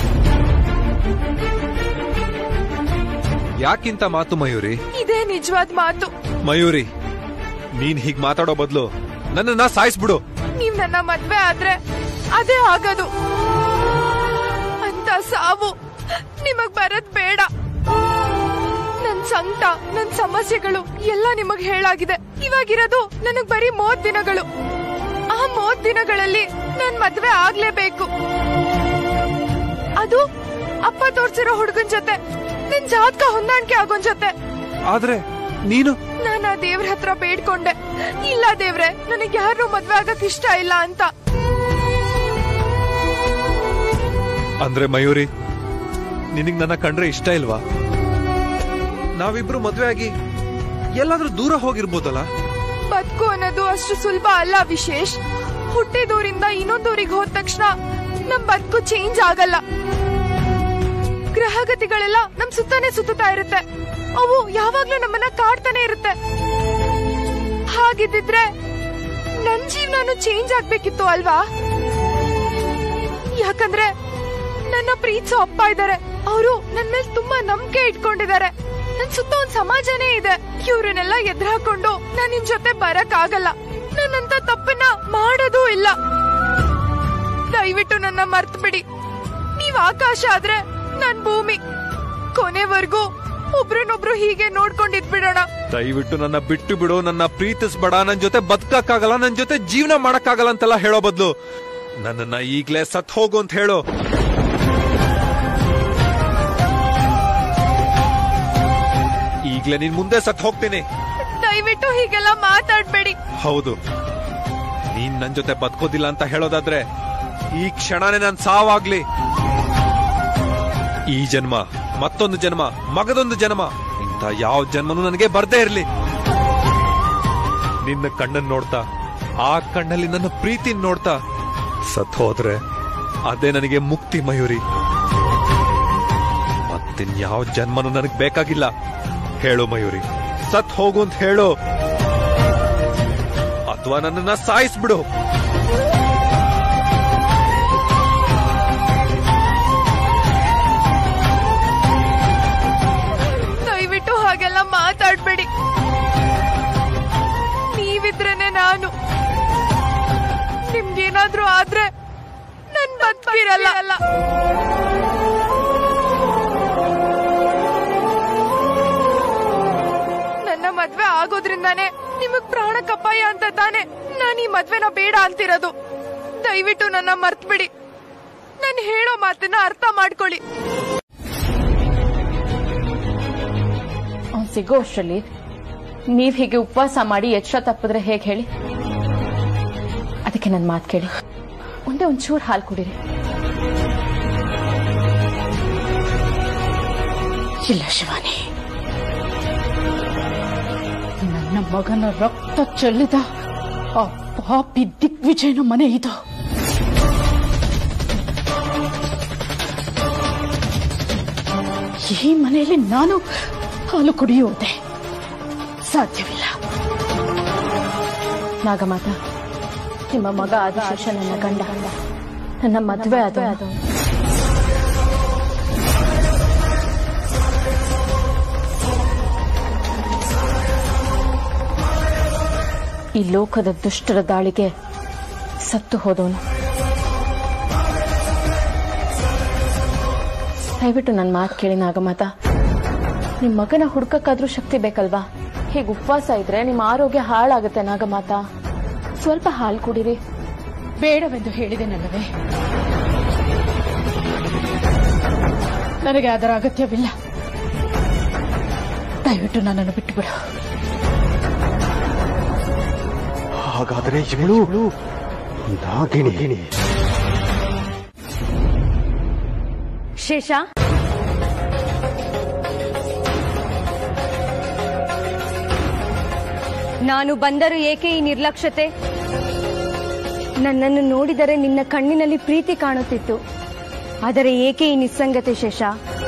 ಯಾಕಿಂತ ಮಾತು ಮಯೂರಿ? ಇದೇ ನಿಜವಾದ ಮಾತು. ಮಯೂರಿ, ನೀನ್ ಹೀಗ್ ಮಾತಾಡೋ ಬದಲು ನನ್ನನ್ನ ಸಾಯಿಸ್ಬಿಡು. ನೀವ್ ನನ್ನ ಮದ್ವೆ ಆದ್ರೆ ಅದೇ ಆಗದು. ಅಂತ ಸಾವು ನಿಮಗ್ ಬರದ್ ಬೇಡ. ನನ್ ಸಂಕಟ, ನನ್ ಸಮಸ್ಯೆಗಳು ಎಲ್ಲ ನಿಮಗ್ ಹೇಳಾಗಿದೆ. ಇವಾಗಿರೋದು ನನಗ್ ಬರೀ ಮೂವತ್ ದಿನಗಳು. ಆ ಮೂವತ್ ದಿನಗಳಲ್ಲಿ ನನ್ ಮದ್ವೆ ಆಗ್ಲೇಬೇಕು. ಅದು ಅಪ್ಪ ತೋರ್ಸಿರೋ ಹುಡುಗನ್ ಜೊತೆ, ನಿನ್ ಜಾತಕ ಹೊಂದಾಣಿಕೆ ಆಗೋನ್ ಜೊತೆ. ಆದ್ರೆ ನೀನು? ನಾನು ಆ ದೇವ್ರ ಹತ್ರ ಬೇಡ್ಕೊಂಡೆ, ಇಲ್ಲ ದೇವ್ರೆ, ನನಗ್ ಯಾರು ಮದ್ವೆ ಆಗಕ್ ಇಷ್ಟ ಇಲ್ಲ ಅಂತ. ಅಂದ್ರೆ ಮಯೂರಿ, ನಿನಗ್ ನನ್ನ ಕಂಡ್ರೆ ಇಷ್ಟ ಇಲ್ವಾ? ನಾವಿಬ್ರು ಮದ್ವೆ ಆಗಿ ಎಲ್ಲಾದ್ರೂ ದೂರ ಹೋಗಿರ್ಬೋದಲ್ಲ? ಬದುಕು ಅನ್ನೋದು ಅಷ್ಟು ಸುಲಭ ಅಲ್ಲ ವಿಶೇಷ್. ಹುಟ್ಟಿದೂರಿಂದ ಇನ್ನೊಂದೂರಿಗೆ ಹೋದ ತಕ್ಷಣ ನಮ್ ಬದುಕು ಚೇಂಜ್ ಆಗಲ್ಲ. ಗ್ರಹಗತಿಗಳೆಲ್ಲ ನಮ್ ಸುತ್ತಾನೆ ಸುತ್ತಾ ಇರುತ್ತೆ. ಅವು ಯಾವಾಗ್ಲೂ ನಮ್ಮನ್ನ ಕಾಡ್ತಾನೆ ಇರುತ್ತೆ. ಹಾಗಿದ್ದಿದ್ರೆ ನನ್ ಜೀವನ ಚೇಂಜ್ ಆಗ್ಬೇಕಿತ್ತು ಅಲ್ವಾ? ಯಾಕಂದ್ರೆ ನನ್ನ ಪ್ರೀತಿಸೋ ಅಪ್ಪ ಇದ್ದಾರೆ. ಅವರು ನನ್ ಮೇಲೆ ತುಂಬಾ ನಂಬಿಕೆ ಇಟ್ಕೊಂಡಿದ್ದಾರೆ. ನನ್ ಸುತ್ತ ಒಂದ್ ಸಮಾಜನೇ ಇದೆ. ಇವ್ರನ್ನೆಲ್ಲ ಎದುರು ಹಾಕೊಂಡು ನಾನ್ ನಿಮ್ ಜೊತೆ ಬರಕ್ ಆಗಲ್ಲ. ನನ್ನಂತ ತಪ್ಪನ್ನ ಮಾಡೋದೂ ಇಲ್ಲ. ದಯವಿಟ್ಟು ನನ್ನ ಮರ್ತ್ ಬಿಡಿ. ನೀವ್ ಆಕಾಶ ಆದ್ರೆ ನನ್ ಭೂಮಿ. ಕೊನೆವರೆಗೂ ಒಬ್ರನ್ನೊಬ್ರು ಹೀಗೆ ನೋಡ್ಕೊಂಡಿದ್ಬಿಡೋಣ. ದಯವಿಟ್ಟು ನನ್ನ ಬಿಟ್ಟು ಬಿಡು, ನನ್ನ ಪ್ರೀತಿಸ್ಬೇಡ, ನನ್ ಜೊತೆ ಬದುಕಕ್ಕಾಗಲ್ಲ, ನನ್ ಜೊತೆ ಜೀವನ ಮಾಡಕ್ಕಾಗಲ್ಲ ಅಂತೆಲ್ಲ ಹೇಳೋ ಬದ್ಲು ನನ್ನನ್ನ ಈಗ್ಲೇ ಸತ್ ಹೋಗು ಅಂತ ಹೇಳು. ಈಗ್ಲೇ ನಿನ್ ಮುಂದೆ ಸತ್ ಹೋಗ್ತೀನಿ. ದಯವಿಟ್ಟು ಹೀಗೆಲ್ಲ ಮಾತಾಡ್ಬೇಡಿ. ಹೌದು, ನೀನ್ ನನ್ ಜೊತೆ ಬದುಕೋದಿಲ್ಲ ಅಂತ ಹೇಳೋದಾದ್ರೆ ಈ ಕ್ಷಣನೇ ನನ್ ಸಾವಾಗ್ಲಿ. ಈ ಜನ್ಮ, ಮತ್ತೊಂದು ಜನ್ಮ, ಮಗದೊಂದು ಜನ್ಮ, ಇಂಥ ಯಾವ ಜನ್ಮನೂ ನನಗೆ ಬರ್ದೇ ಇರ್ಲಿ. ನಿನ್ನ ಕಣ್ಣನ್ ನೋಡ್ತಾ, ಆ ಕಣ್ಣಲ್ಲಿ ನನ್ನ ಪ್ರೀತಿ ನೋಡ್ತಾ ಸತ್ ಹೋದ್ರೆ ಅದೇ ನನಗೆ ಮುಕ್ತಿ ಮಯೂರಿ. ಮತ್ತಿನ್ಯಾವ ಜನ್ಮನೂ ನನಗ್ ಬೇಕಾಗಿಲ್ಲ. ಹೇಳು ಮಯೂರಿ, ಸತ್ ಹೋಗು ಅಂತ ಹೇಳು, ಅಥವಾ ನನ್ನನ್ನ ಸಾಯಿಸ್ಬಿಡು. ದಯವಿಟ್ಟು ಹಾಗೆಲ್ಲ ಮಾತಾಡ್ಬೇಡಿ. ನೀವಿದ್ರೇನೆ ನಾನು. ನಿಮ್ಗೇನಾದ್ರೂ ಆದ್ರೆ ನನ್ ಬದುಕಿರಲ್ಲ. ನನ್ನ ಮದ್ವೆ ಆಗೋದ್ರಿಂದಾನೆ ನಿಮಗ್ ಪ್ರಾಣಕ್ಕೆ ಅಪಾಯ ಅಂತ ತಾನೆ ನಾನು ಈ ಮದ್ವೆನ ಬೇಡ ಅಂತಿರೋದು. ದಯವಿಟ್ಟು ನನ್ನ ಮರ್ತ್ಬಿಡಿ. ನಾನು ಹೇಳೋ ಮಾತನ್ನ ಅರ್ಥ ಮಾಡ್ಕೊಳ್ಳಿ. ಅವ್ನು ಸಿಗೋ ಅಷ್ಟರಲ್ಲಿ ನೀವ್ ಹೀಗೆ ಉಪವಾಸ ಮಾಡಿ ಎಚ್ಚರ ತಪ್ಪಿದ್ರೆ ಹೇಗೆ ಹೇಳಿ? ಅದಕ್ಕೆ ನನ್ ಮಾತು ಕೇಳಿ, ಒಂದೇ ಒಂಚೂರು ಹಾಲು ಕುಡೀರಿ. ಇಲ್ಲ ಶಿವಾನಿ, ನನ್ನ ಮಗನ ರಕ್ತ ಚೆಲ್ಲಿದ ಆ ಪಾಪಿ ದಿಗ್ವಿಜಯನ ಮನೆ ಇದು. ಈ ಮನೆಯಲ್ಲಿ ನಾನು ಹಾಲು ಕುಡಿಯುವುದೇ ಸಾಧ್ಯವಿಲ್ಲ. ನಾಗಮಾತ, ನಿಮ್ಮ ಮಗ ಆದಿಶೇಷ ನನ್ನ ಗಂಡ, ನನ್ನ ಮದುವೆ ಆದ ಈ ಲೋಕದ ದುಷ್ಟರ ದಾಳಿಗೆ ಸತ್ತು ಹೋದವನು. ದಯವಿಟ್ಟು ನನ್ನ ಮಾತು ಕೇಳಿ ನಾಗಮಾತ. ನಿಮ್ಮ ಮಗನ ಹುಡ್ಕಕ್ಕಾದ್ರೂ ಶಕ್ತಿ ಬೇಕಲ್ವಾ? ಹೀಗೆ ಉಪವಾಸ ಇದ್ರೆ ನಿಮ್ಮ ಆರೋಗ್ಯ ಹಾಳಾಗುತ್ತೆ ನಾಗಮಾತ. ಸ್ವಲ್ಪ ಹಾಲು ಕುಡಿರಿ. ಬೇಡವೆಂದು ಹೇಳಿದೆನಲ್ಲವೇ? ನನಗೆ ಅದರ ಅಗತ್ಯವಿಲ್ಲ. ದಯವಿಟ್ಟು ನನ್ನನ್ನು ಬಿಟ್ಟು ಬಿಡು. ಹಾಗಾದರೆ ಇವಳು ನಾಗಿಣಿ. ಶೇಷ, ನಾನು ಬಂದರೂ ಏಕೆ ಈ ನಿರ್ಲಕ್ಷ್ಯತೆ? ನನ್ನನ್ನು ನೋಡಿದರೆ ನಿನ್ನ ಕಣ್ಣಿನಲ್ಲಿ ಪ್ರೀತಿ ಕಾಣುತ್ತಿತ್ತು, ಆದರೆ ಏಕೆ ಈ ನಿಸ್ಸಂಗತೆ ಶೇಷ?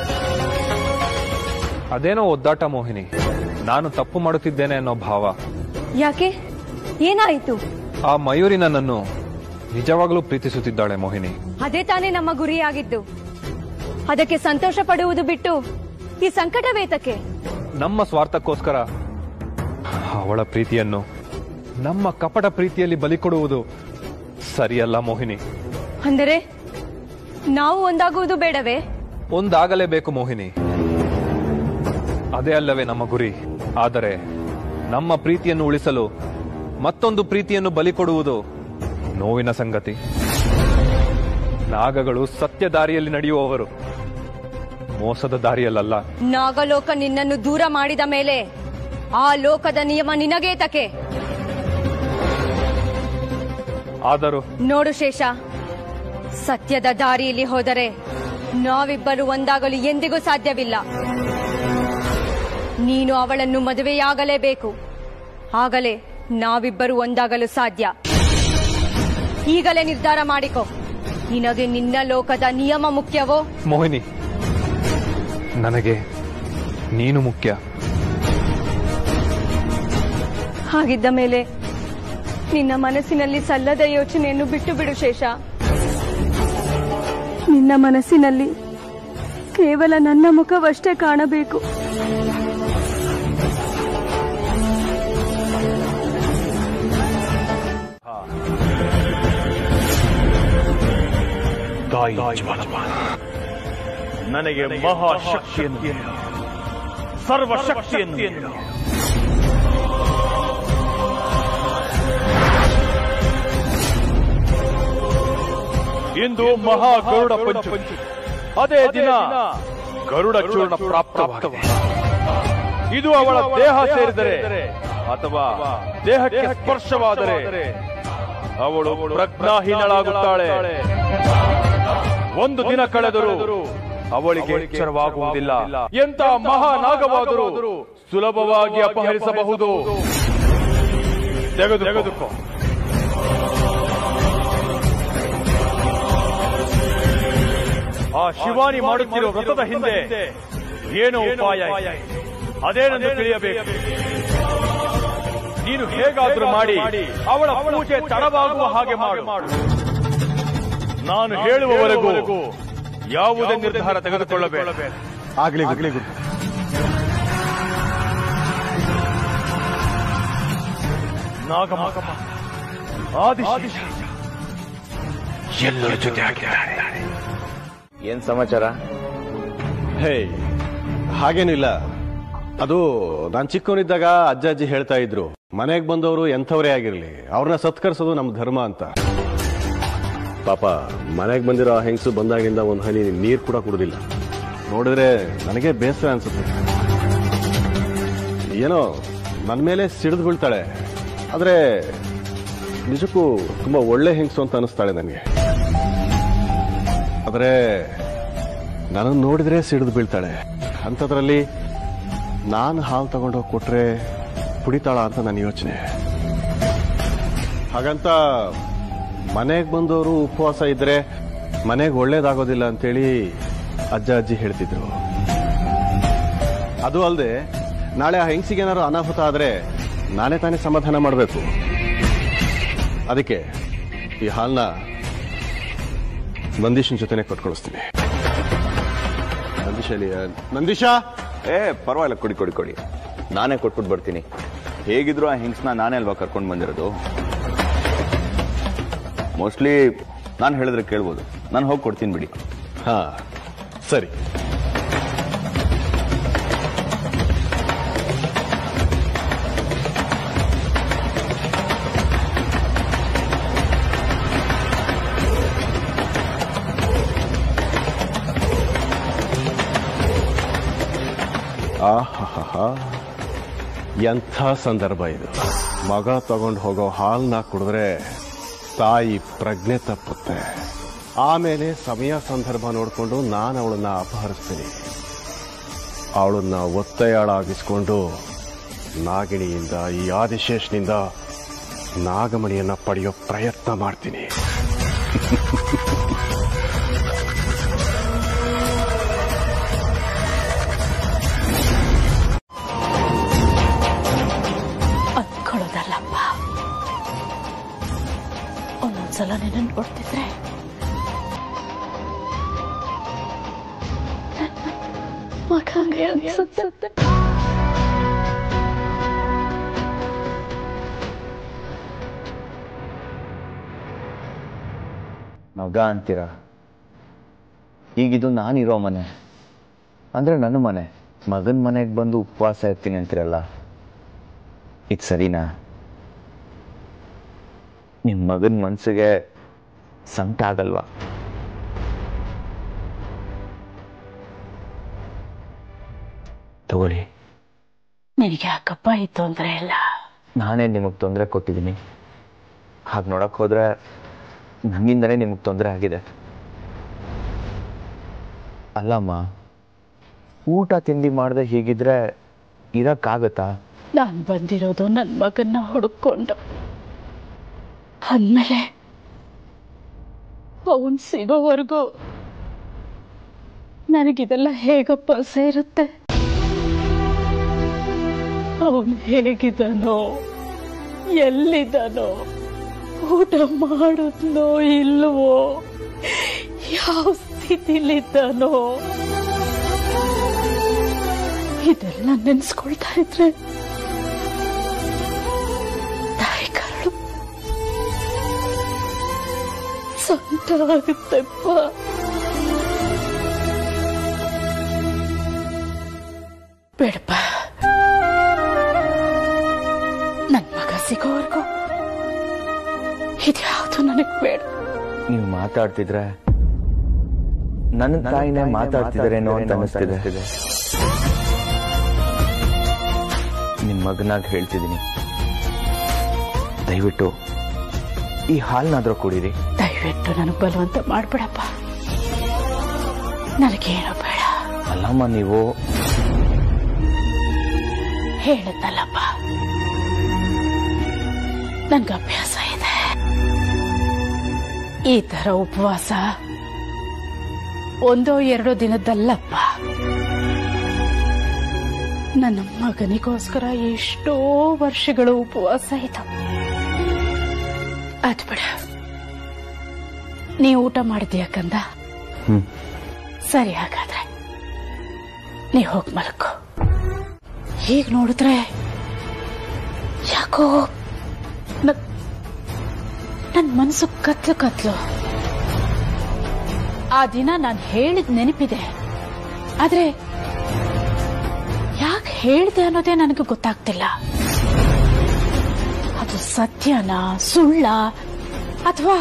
ಅದೇನೋ ಒದ್ದಾಟ ಮೋಹಿನಿ, ನಾನು ತಪ್ಪು ಮಾಡುತ್ತಿದ್ದೇನೆ ಅನ್ನೋ ಭಾವ. ಯಾಕೆ? ಏನಾಯಿತು? ಆ ಮಯೂರಿ ನನ್ನನ್ನು ನಿಜವಾಗಲೂ ಪ್ರೀತಿಸುತ್ತಿದ್ದಾಳೆ ಮೋಹಿನಿ. ಅದೇ ತಾನೇ ನಮ್ಮ ಗುರಿಯಾಗಿದ್ದು. ಅದಕ್ಕೆ ಸಂತೋಷ ಪಡುವುದು ಬಿಟ್ಟು ಈ ಸಂಕಟವೇತಕ್ಕೆ? ನಮ್ಮ ಸ್ವಾರ್ಥಕ್ಕೋಸ್ಕರ ಅವಳ ಪ್ರೀತಿಯನ್ನು ನಮ್ಮ ಕಪಟ ಪ್ರೀತಿಯಲ್ಲಿ ಬಲಿ ಕೊಡುವುದು ಸರಿಯಲ್ಲ ಮೋಹಿನಿ. ಅಂದರೆ ನಾವು ಒಂದಾಗುವುದು ಬೇಡವೇ? ಒಂದಾಗಲೇಬೇಕು ಮೋಹಿನಿ, ಅದೇ ಅಲ್ಲವೇ ನಮ್ಮ ಗುರಿ. ಆದರೆ ನಮ್ಮ ಪ್ರೀತಿಯನ್ನು ಉಳಿಸಲು ಮತ್ತೊಂದು ಪ್ರೀತಿಯನ್ನು ಬಲಿ ಕೊಡುವುದು ನೋವಿನ ಸಂಗತಿ. ನಾಗಗಳು ಸತ್ಯ ದಾರಿಯಲ್ಲಿ ನಡೆಯುವವರು, ಮೋಸದ ದಾರಿಯಲ್ಲ. ನಾಗಲೋಕ ನಿನ್ನನ್ನು ದೂರ ಮಾಡಿದ ಮೇಲೆ ಆ ಲೋಕದ ನಿಯಮ ನಿನಗೇ ತಕೆ. ಆದರೂ ನೋಡು ಶೇಷ, ಸತ್ಯದ ದಾರಿಯಲ್ಲಿ ಹೋದರೆ ನಾವಿಬ್ಬರು ಒಂದಾಗಲು ಎಂದಿಗೂ ಸಾಧ್ಯವಿಲ್ಲ. ನೀನು ಅವಳನ್ನು ಮದುವೆಯಾಗಲೇಬೇಕು, ಆಗಲೇ ನಾವಿಬ್ಬರು ಒಂದಾಗಲು ಸಾಧ್ಯ. ಈಗಲೇ ನಿರ್ಧಾರ ಮಾಡಿಕೊ. ನಿನಗೆ ನಿನ್ನ ಲೋಕದ ನಿಯಮ ಮುಖ್ಯವೋ? ಮೋಹಿನಿ, ನನಗೆ ನೀನು ಮುಖ್ಯ. ಹಾಗಿದ್ದ ಮೇಲೆ ನಿನ್ನ ಮನಸ್ಸಿನಲ್ಲಿ ಸಲ್ಲದ ಯೋಚನೆಯನ್ನು ಬಿಟ್ಟು ಬಿಡು ಶೇಷ. ನಿನ್ನ ಮನಸ್ಸಿನಲ್ಲಿ ಕೇವಲ ನನ್ನ ಮುಖವಷ್ಟೇ ಕಾಣಬೇಕು. ತಾಯಿ ನನಗೆ ಮಹಾಶಕ್ತಿಯನ್ನು ಸರ್ವಶಕ್ತಿಯನ್ನು ಇಂದು ಮಹಾ ಗರುಡ ಪಂಚಮಿ. ಅದೇ ದಿನ ಗರುಡ ಚೂರ್ಣ ಪ್ರಾಪ್ತವಾಗಿದೆ. ಇದು ಅವಳ ದೇಹ ಸೇರಿದರೆ ಅಥವಾ ದೇಹಕ್ಕೆ ಸ್ಪರ್ಶವಾದರೆ ಅವಳು ಪ್ರಜ್ಞಾಹೀನಳಾಗುತ್ತಾಳೆ. ಒಂದು ದಿನ ಕಳೆದರೂ ಅವಳಿಗೆ ಎಚ್ಚರವಾಗುವುದಿಲ್ಲ. ಎಂಥ ಮಹಾನಾಗವಾದರೂ ಸುಲಭವಾಗಿ ಅಪಹರಿಸಬಹುದು. ತೆಗೆದುಕೋ. ಆ ಶಿವಾನಿ ಮಾಡುತ್ತಿರುವ ವ್ರತದ ಹಿಂದೆ ಏನೋ ಉಪಾಯ ಇದೆ. ಅದೇನೆಂದು ತಿಳಿಯಬೇಕು. ನೀನು ಹೇಗಾದ್ರೂ ಮಾಡಿ ಅವಳ ಪೂಜೆ ತಡವಾಗುವ ಹಾಗೆ ಮಾಡು. ನಾನು ಹೇಳುವವರೆಗೂ ಯಾವುದೇ ನಿರ್ಧಾರ ತೆಗೆದುಕೊಳ್ಳಬೇಡ. ಆಗ್ಲಿ ಆಗ್ಲಿ ಗುರು. ನಾಗಮ್ಮ ಆದಿಶೇಷ ಎಲ್ಲರ ಜೊತೆ ಆಗಿದ್ದಾರೆ. ಏನ್ ಸಮಾಚಾರ? ಹೇ, ಹಾಗೇನಿಲ್ಲ. ಅದು ನಾನ್ ಚಿಕ್ಕವನಿದ್ದಾಗ ಅಜ್ಜ ಅಜ್ಜಿ ಹೇಳ್ತಾ ಇದ್ರು, ಮನೆಗೆ ಬಂದವರು ಎಂಥವರೇ ಆಗಿರ್ಲಿ ಅವ್ರನ್ನ ಸತ್ಕರಿಸೋದು ನಮ್ ಧರ್ಮ ಅಂತ. ಪಾಪ ಮನೆಗೆ ಬಂದಿರೋ ಹೆಂಗಸು ಬಂದಾಗಿಂದ ಒಂದು ಹನಿ ನೀರು ಕೂಡ ಕುಡಿದಿಲ್ಲ. ನೋಡಿದ್ರೆ ನನಗೆ ಬೇಸರ ಅನ್ಸುತ್ತೆ. ಏನೋ ನನ್ನ ಮೇಲೆ ಸಿಡಿದು ಬೀಳ್ತಾಳೆ, ಆದ್ರೆ ನಿಜಕ್ಕೂ ತುಂಬಾ ಒಳ್ಳೆ ಹೆಂಗಸು ಅಂತ ಅನಿಸ್ತಾಳೆ ನನಗೆ. ಆದ್ರೆ ನನ್ನನ್ನು ನೋಡಿದ್ರೆ ಸಿಡಿದು ಬೀಳ್ತಾಳೆ. ಅಂಥದ್ರಲ್ಲಿ ನಾನು ಹಾಲು ತಗೊಂಡೋಗಿ ಕೊಟ್ರೆ ಕುಡಿತಾಳ ಅಂತ ನನ್ನ ಯೋಚನೆ. ಹಾಗಂತ ಮನೆಗೆ ಬಂದವರು ಉಪವಾಸ ಇದ್ರೆ ಮನೆಗೆ ಒಳ್ಳೇದಾಗೋದಿಲ್ಲ ಅಂತೇಳಿ ಅಜ್ಜ ಅಜ್ಜಿ ಹೇಳ್ತಿದ್ರು. ಅದು ಅಲ್ಲದೆ ನಾಳೆ ಆ ಹೆಂಗಸಿಗೇನಾದ್ರು ಅನಾಹುತ ಆದ್ರೆ ನಾನೇ ತಾನೇ ಸಮಾಧಾನ ಮಾಡಬೇಕು. ಅದಕ್ಕೆ ಈ ಹಾಲನ್ನ ನಂದೀಶನ್ ಜೊತೆನೆ ಕೊಟ್ಕೊಳಿಸ್ತೀನಿ. ನಂದೀಶಲ್ಲಿ ನಂದೀಶಾ ಏ ಪರವಾಗಿಲ್ಲ, ಕೊಡಿ ಕೊಡಿ ಕೊಡಿ ನಾನೇ ಕೊಟ್ಬಿಟ್ಟು ಬರ್ತೀನಿ. ಹೇಗಿದ್ರು ಆ ಹೆಂಗ್ಸ್ನ ನಾನೇ ಅಲ್ವಾ ಕರ್ಕೊಂಡು ಬಂದಿರೋದು. ಮೋಸ್ಟ್ಲಿ ನಾನು ಹೇಳಿದ್ರೆ ಕೇಳ್ಬೋದು. ನಾನು ಹೋಗಿ ಕೊಡ್ತೀನಿ ಬಿಡಿ. ಹಾ ಸರಿ. ಆಹಾ, ಎಂಥ ಸಂದರ್ಭ ಇದು. ಮಗ ತಗೊಂಡು ಹೋಗೋ ಹಾಲನ್ನ ಕುಡಿದ್ರೆ ತಾಯಿ ಪ್ರಜ್ಞೆ ತಪ್ಪುತ್ತೆ. ಆಮೇಲೆ ಸಮಯ ಸಂದರ್ಭ ನೋಡಿಕೊಂಡು ನಾನು ಅವಳನ್ನ ಅಪಹರಿಸ್ತೀನಿ. ಅವಳನ್ನ ಒತ್ತೆಯಾಳಾಗಿಸ್ಕೊಂಡು ನಾಗಿಣಿಯಿಂದ, ಈ ಆದಿಶೇಷನಿಂದ ನಾಗಮಣಿಯನ್ನ ಪಡೆಯೋ ಪ್ರಯತ್ನ ಮಾಡ್ತೀನಿ. ಅಂದ್ಕೊಳ್ಳೋದಲ್ಲಪ್ಪ, ಒಂದೊಂದ್ಸಲ ನಿನ್ನ ನೋಡ್ತಿದ್ರೆ ಮಗಂಗೆ ಅನ್ಸುತ್ತೆ. ಮಗ ಅಂತೀರಾ? ಈಗಿದು ನಾನಿರೋ ಮನೆ ಅಂದ್ರೆ ನನ್ನ ಮನೆ. ಮಗನ ಮನೆಗೆ ಬಂದು ಉಪವಾಸ ಇರ್ತೀನಿ ಅಂತೀರಲ್ಲ, ಇದು ಸರಿನಾ? ನಿಮ್ಮ ಮಗನ ಮನಸ್ಸಿಗೆ ಸಂಕಟ ಆಗಲ್ವಾ? ತಗೊಳ್ಳಿ. ನಿನಗೆ ಯಾಕಪ್ಪ ಈ ತೊಂದರೆ ಇಲ್ಲ? ನಾನೇ ನಿಮಗೆ ತೊಂದರೆ ಕೊಟ್ಟಿದ್ದೀನಿ. ಹಾಗೆ ನೋಡಕ್ ಹೋದ್ರೆ ನನ್ನಿಂದನೇ ನಿಮಗೆ ತೊಂದರೆ ಆಗಿದೆ. ಅಲ್ಲಮ್ಮ, ಊಟ ತಿಂಡಿ ಮಾಡದೆ ಹೀಗಿದ್ರೆ ಇರಕ್ಕಾಗತ್ತಾ? ನಾನು ಬಂದಿರೋದು ನನ್ನ ಮಗನ್ನ ಹುಡುಕೊಂಡು, ಅಂದಮೇಲೆ ಅವನ್ ಸಿಗೋವರೆಗೂ ನನಗಿದೆಲ್ಲ ಹೇಗಪ್ಪ ಸೇರುತ್ತೆ? ಅವನು ಹೇಗಿದ್ದಾನೋ, ಎಲ್ಲಿದ್ದಾನೋ, ಊಟ ಮಾಡಿದ್ನೋ ಇಲ್ವೋ, ಯಾವ ಸ್ಥಿತಿಲಿದ್ದಾನೋ, ಇದೆಲ್ಲ ನೆನ್ಸ್ಕೊಳ್ತಾ ಇದ್ರೆ ತಾಯಿ ಕರಳು ಸಂಕಟ ಆಗುತ್ತೆಪ್ಪ. ಬೇಡಪ್ಪ, ನನ್ ಮಗ ಸಿಗೋವರೆಗೂ ಇದ್ಯಾವುದು ನನಗ್ ಬೇಡ. ನೀವು ಮಾತಾಡ್ತಿದ್ರೆ ನನ್ನ ತಾಯಿನೇ ಮಾತಾಡ್ತಿದ್ದಾರೇನೋ ಅಂತ ಅನಿಸ್ತಿದೆ. ನಿಮ್ ಮಗನಾಗ ಹೇಳ್ತಿದ್ದೀನಿ, ದಯವಿಟ್ಟು ಈ ಹಾಲ್ನಾದ್ರೂ ಕುಡೀರಿ. ದಯವಿಟ್ಟು ನನಗ್ ಬಲವಂತ ಮಾಡ್ಬೇಡಪ್ಪ, ನನಗೇನು ಬೇಡ. ಅಲ್ಲಮ್ಮ, ನೀವು ಹೇಳದ್ದಲ್ಲಪ್ಪ, ನನ್ಗೆ ಅಭ್ಯಾಸ ಇದೆ. ಈ ತರ ಉಪವಾಸ ಒಂದೋ ಎರಡೋ ದಿನದಲ್ಲಪ್ಪ. ನನ್ನ ಮಗನಿಗೋಸ್ಕರ ಎಷ್ಟೋ ವರ್ಷಗಳು ಉಪವಾಸ ಇತ್ತು. ಅದ್ ಬಿಡ, ನೀ ಊಟ ಮಾಡಿದ್ಯಾ ಕಂದ? ಸರಿ, ಹಾಗಾದ್ರೆ ನೀ ಹೋಗಿ ಮಲ್ಕೋ. ಹೀಗ್ ನೋಡಿದ್ರೆ ಯಾಕೋ ನನ್ ಮನಸ್ಸು ಕತ್ಲು ಕತ್ಲು. ಆ ದಿನ ನಾನು ಹೇಳಿದ ನೆನಪಿದೆ, ಆದ್ರೆ ಯಾಕೆ ಹೇಳ್ದೆ ಅನ್ನೋದೇ ನನಗೆ ಗೊತ್ತಾಗ್ತಿಲ್ಲ. ಅದು ಸತ್ಯನಾ ಸುಳ್ಳ ಅಥವಾ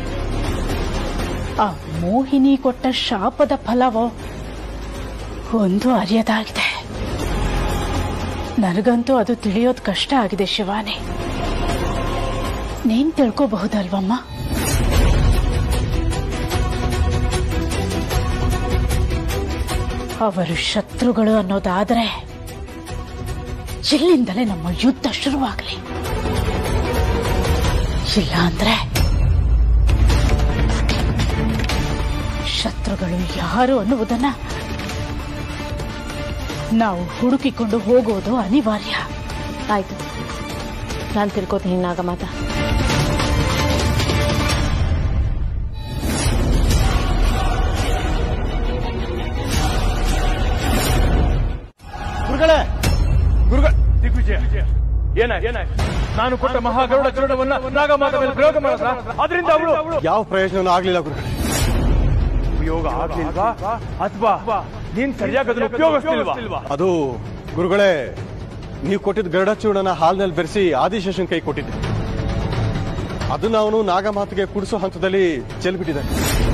ಆ ಮೋಹಿನಿ ಕೊಟ್ಟ ಶಾಪದ ಫಲವೋ ಒಂದು ಅರಿಯದಾಗಿದೆ. ನನಗಂತೂ ಅದು ತಿಳಿಯೋದು ಕಷ್ಟ ಆಗಿದೆ ಶಿವಾನಿ. ನೀನ್ ತಿಳ್ಕೋಬಹುದಲ್ವಮ್ಮ? ಅವರು ಶತ್ರುಗಳು ಅನ್ನೋದಾದ್ರೆ ಇಲ್ಲಿಂದಲೇ ನಮ್ಮ ಯುದ್ಧ ಶುರುವಾಗಲಿ. ಇಲ್ಲ ಅಂದ್ರೆ ಶತ್ರುಗಳು ಯಾರು ಅನ್ನುವುದನ್ನ ನಾವು ಹುಡುಕಿಕೊಂಡು ಹೋಗೋದು ಅನಿವಾರ್ಯ. ಆಯ್ತು, ನಾನು ತಿಳ್ಕೋತೀನಿ ನಾಗಮಾತ. ಗುರುಗಳೇ, ಗುರುಗಳ ದಿಗ್ವಿಜಯ, ಏನಾಯ್ತು? ನಾನು ಕೊಟ್ಟ ಮಹಾಗರುಡ ಚೂರ್ಣವನ್ನ ನಾಗಮಾತ ಮೇಲೆ ಪ್ರಯೋಗ ಮಾಡಿದ್ರ, ಅದರಿಂದ ಅವಳು ಯಾವ ಪ್ರಯೋಜನ ಆಗ್ಲಿಲ್ಲ ಗುರುಗಳೇ. ಉಪಯೋಗ ಆಗ್ಲಿಲ್ವಾ ಅಥವಾ ನೀನ್ ಸರಿಯಾಗಿ ಅದನ್ನು ಉಪಯೋಗಿಸ್ತಿಲ್ವಾ? ಅದು ಗುರುಗಳೇ, ನೀವು ಕೊಟ್ಟಿದ್ದ ಗರುಡ ಚೂರ್ಣನ ಹಾಲ್ನಲ್ಲಿ ಬೆರೆಸಿ ಆದಿಶೇಷನ್ ಕೈ ಕೊಟ್ಟಿದ್ದೆ. ಅದನ್ನ ಅವನು ನಾಗಮಾತಿಗೆ ಕುಡಿಸೋ ಹಂತದಲ್ಲಿ ಚೆಲ್ಬಿಟ್ಟಿದ್ದಾನೆ.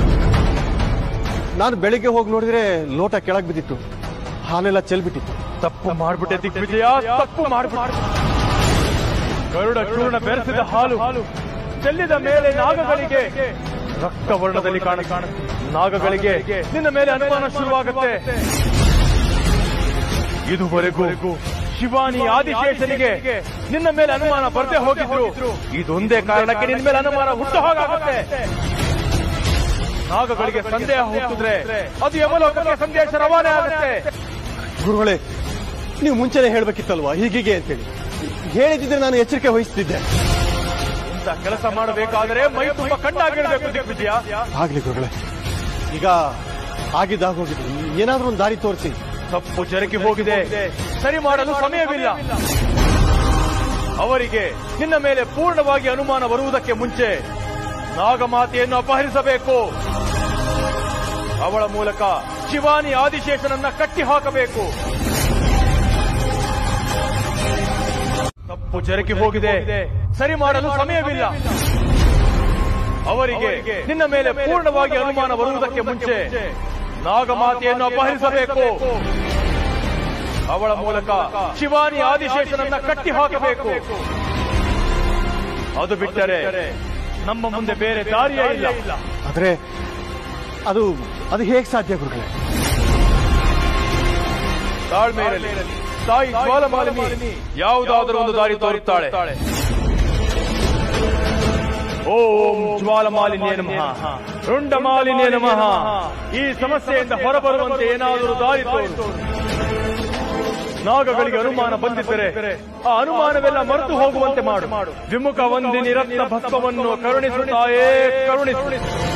ನಾನು ಬೆಳಿಗ್ಗೆ ಹೋಗಿ ನೋಡಿದ್ರೆ ಲೋಟ ಕೆಳಗ್ ಬಿದ್ದಿತ್ತು, ಹಾಲೆಲ್ಲ ಚೆಲ್ಬಿಟ್ಟಿತ್ತು. ತಪ್ಪು ಮಾಡ್ಬಿಟ್ಟೆ ದಿಗ್ವಿಜಯ, ತಪ್ಪು ಮಾಡ್ಬಿಟ್ಟು ಗರುಡ ಚೂರ್ಣ ಬೆರೆಸಿದ ಹಾಲು ಚೆಲ್ಲಿದ ಮೇಲೆ ನಾಗಗಳಿಗೆ ರಕ್ತವರ್ಣದಲ್ಲಿ ಕಾಣ ನಾಗಗಳಿಗೆ ನಿನ್ನ ಮೇಲೆ ಅನುಮಾನ ಶುರುವಾಗುತ್ತೆ. ಇದುವರೆಗೂ ಶಿವಾನಿ ಆದಿಶೇಷನಿಗೆ ನಿನ್ನ ಮೇಲೆ ಅನುಮಾನ ಬರ್ದೇ ಹೋಗಿದ್ರು, ಇದೊಂದೇ ಕಾರಣಕ್ಕೆ ನಿನ್ನ ಮೇಲೆ ಅನುಮಾನ ಹುಟ್ಟು ಹೋಗಾಗುತ್ತೆ. ನಾಗಗಳಿಗೆ ಸಂದೇಹ ಹುಟ್ಟಿದ್ರೆ ಅದು ಯಮಲೋಕಕ್ಕೆ ಸಂದೇಶ ರವಾನೆ ಆಗುತ್ತೆ. ಗುರುಗಳೇ, ನೀವು ಮುಂಚೆನೆ ಹೇಳ್ಬೇಕಿತ್ತಲ್ವಾ ಹೀಗೀಗೆ ಅಂತೇಳಿ. ಹೇಳಿದ್ರೆ ನಾನು ಎಚ್ಚರಿಕೆ ವಹಿಸ್ತಿದ್ದೆ. ಇಂಥ ಕೆಲಸ ಮಾಡಬೇಕಾದ್ರೆ ಮೈ ತುಂಬಾ ಕಣ್ಣಾಗಿರ್ಬೇಕು ದಿಗ್ವಿಜಯ. ಆಗ್ಲಿ ಗುರುಗಳೇ, ಈಗ ಆಗಿದ್ದಾಗ ಹೋಗಿದ್ದು, ಏನಾದ್ರೂ ಒಂದು ದಾರಿ ತೋರಿಸಿ. ತಪ್ಪು ಜರುಗಿ ಹೋಗಿದೆ, ಸರಿ ಮಾಡಲು ಸಮಯವಿಲ್ಲ. ಅವರಿಗೆ ನಿನ್ನ ಮೇಲೆ ಪೂರ್ಣವಾಗಿ ಅನುಮಾನ ಬರುವುದಕ್ಕೆ ಮುಂಚೆ ನಾಗಮಾತೆಯನ್ನು ಅಪಹರಿಸಬೇಕು. ಅವಳ ಮೂಲಕ ಶಿವಾನಿ ಆದಿಶೇಷನನ್ನ ಕಟ್ಟಿ ಹಾಕಬೇಕು. ತಪ್ಪು ಜರುಗಿ ಹೋಗಿದೆ, ಸರಿ ಮಾಡಲು ಸಮಯವಿಲ್ಲ. ಅವರಿಗೆ ನಿನ್ನ ಮೇಲೆ ಪೂರ್ಣವಾಗಿ ಅನುಮಾನ ಬರುವುದಕ್ಕೆ ಮುಂಚೆ ನಾಗಮಾತೆಯನ್ನು ಅಪಹರಿಸಬೇಕು. ಅವಳ ಮೂಲಕ ಶಿವಾನಿ ಆದಿಶೇಷನನ್ನ ಕಟ್ಟಿ ಹಾಕಬೇಕು. ಅದು ಬಿಟ್ಟರೆ ನಮ್ಮ ಮುಂದೆ ಬೇರೆ ದಾರಿಯೇ ಇಲ್ಲ. ಆದ್ರೆ ಅದು ಅದು ಹೇಗೆ ಸಾಧ್ಯ ಗುರುಗಳೇ? ತಾಳ್ಮೆ ಇರಲಿ. ತಾಯಿ ಜ್ವಾಲಮಾಲಿನಿ ಯಾವುದಾದರೂ ಒಂದು ದಾರಿ ತೋರುತ್ತಾಳೆ. ಓಂ ಜ್ವಾಲಮಾಲಿನ್ಯೇ ನಮಃ, ರುಂಡಮಾಲಿನ್ಯೇ ನಮಃ. ಈ ಸಮಸ್ಯೆಯಿಂದ ಹೊರಬರುವಂತೆ ಏನಾದರೂ ದಾರಿ ತೋರು. ನಾಗಗಳಿಗೆ ಅನುಮಾನ ಬಂದಿದ್ದರೆ ಆ ಅನುಮಾನವೆಲ್ಲ ಮರೆತು ಹೋಗುವಂತೆ ಮಾಡು. ವಿಮುಖ ವಂದಿನಿ ರತ್ನ ಭಸ್ಮವನ್ನು ಕರುಣಿಸುತ್ತಾಯೇ ಕರುಣಿಸು.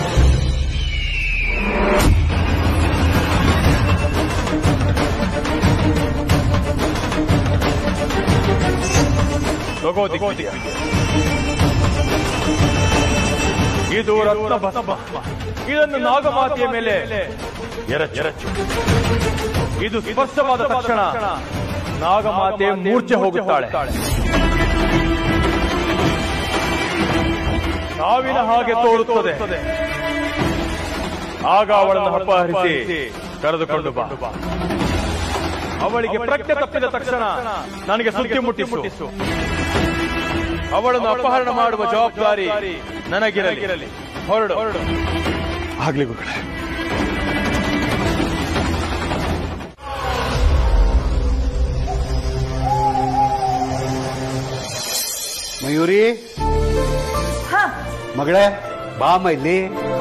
ತಗೋ ದಿಗ್ವಿಜಯ, ಇದು ರತ್ನ ಭಸ್ಮ. ಇದನ್ನು ನಾಗಮಾತೆಯ ಮೇಲೆ ಎರಚು. ಇದು ಸ್ಪರ್ಶವಾದ ತಕ್ಷಣ ನಾಗಮಾತೆ ಮೂರ್ಛೆ ಹೋಗುತ್ತಾಳೆ. ಸಾವಿನ ಹಾಗೆ ತೋರುತ್ತದೆ. ಆಗ ಅವಳನ್ನು ಅಪಹರಿಸಿ ಕರೆದುಕೊಂಡು ಬಾ. ಅವಳಿಗೆ ಪ್ರಜ್ಞೆ ತಪ್ಪಿದ ತಕ್ಷಣ ನನಗೆ ಸುದ್ದಿ ಮುಟ್ಟಿಸು. ಅವಳನ್ನು ಅಪಹರಣ ಮಾಡುವ ಜವಾಬ್ದಾರಿ ನನಗಿರಲಿ. ಹೊರಡು. ಆಗ್ಲಿ ಗುರುಗಳೇ. ಮಯೂರಿ, ಮಗಳೇ ಬಾಮ್ಮ ಇಲ್ಲಿ.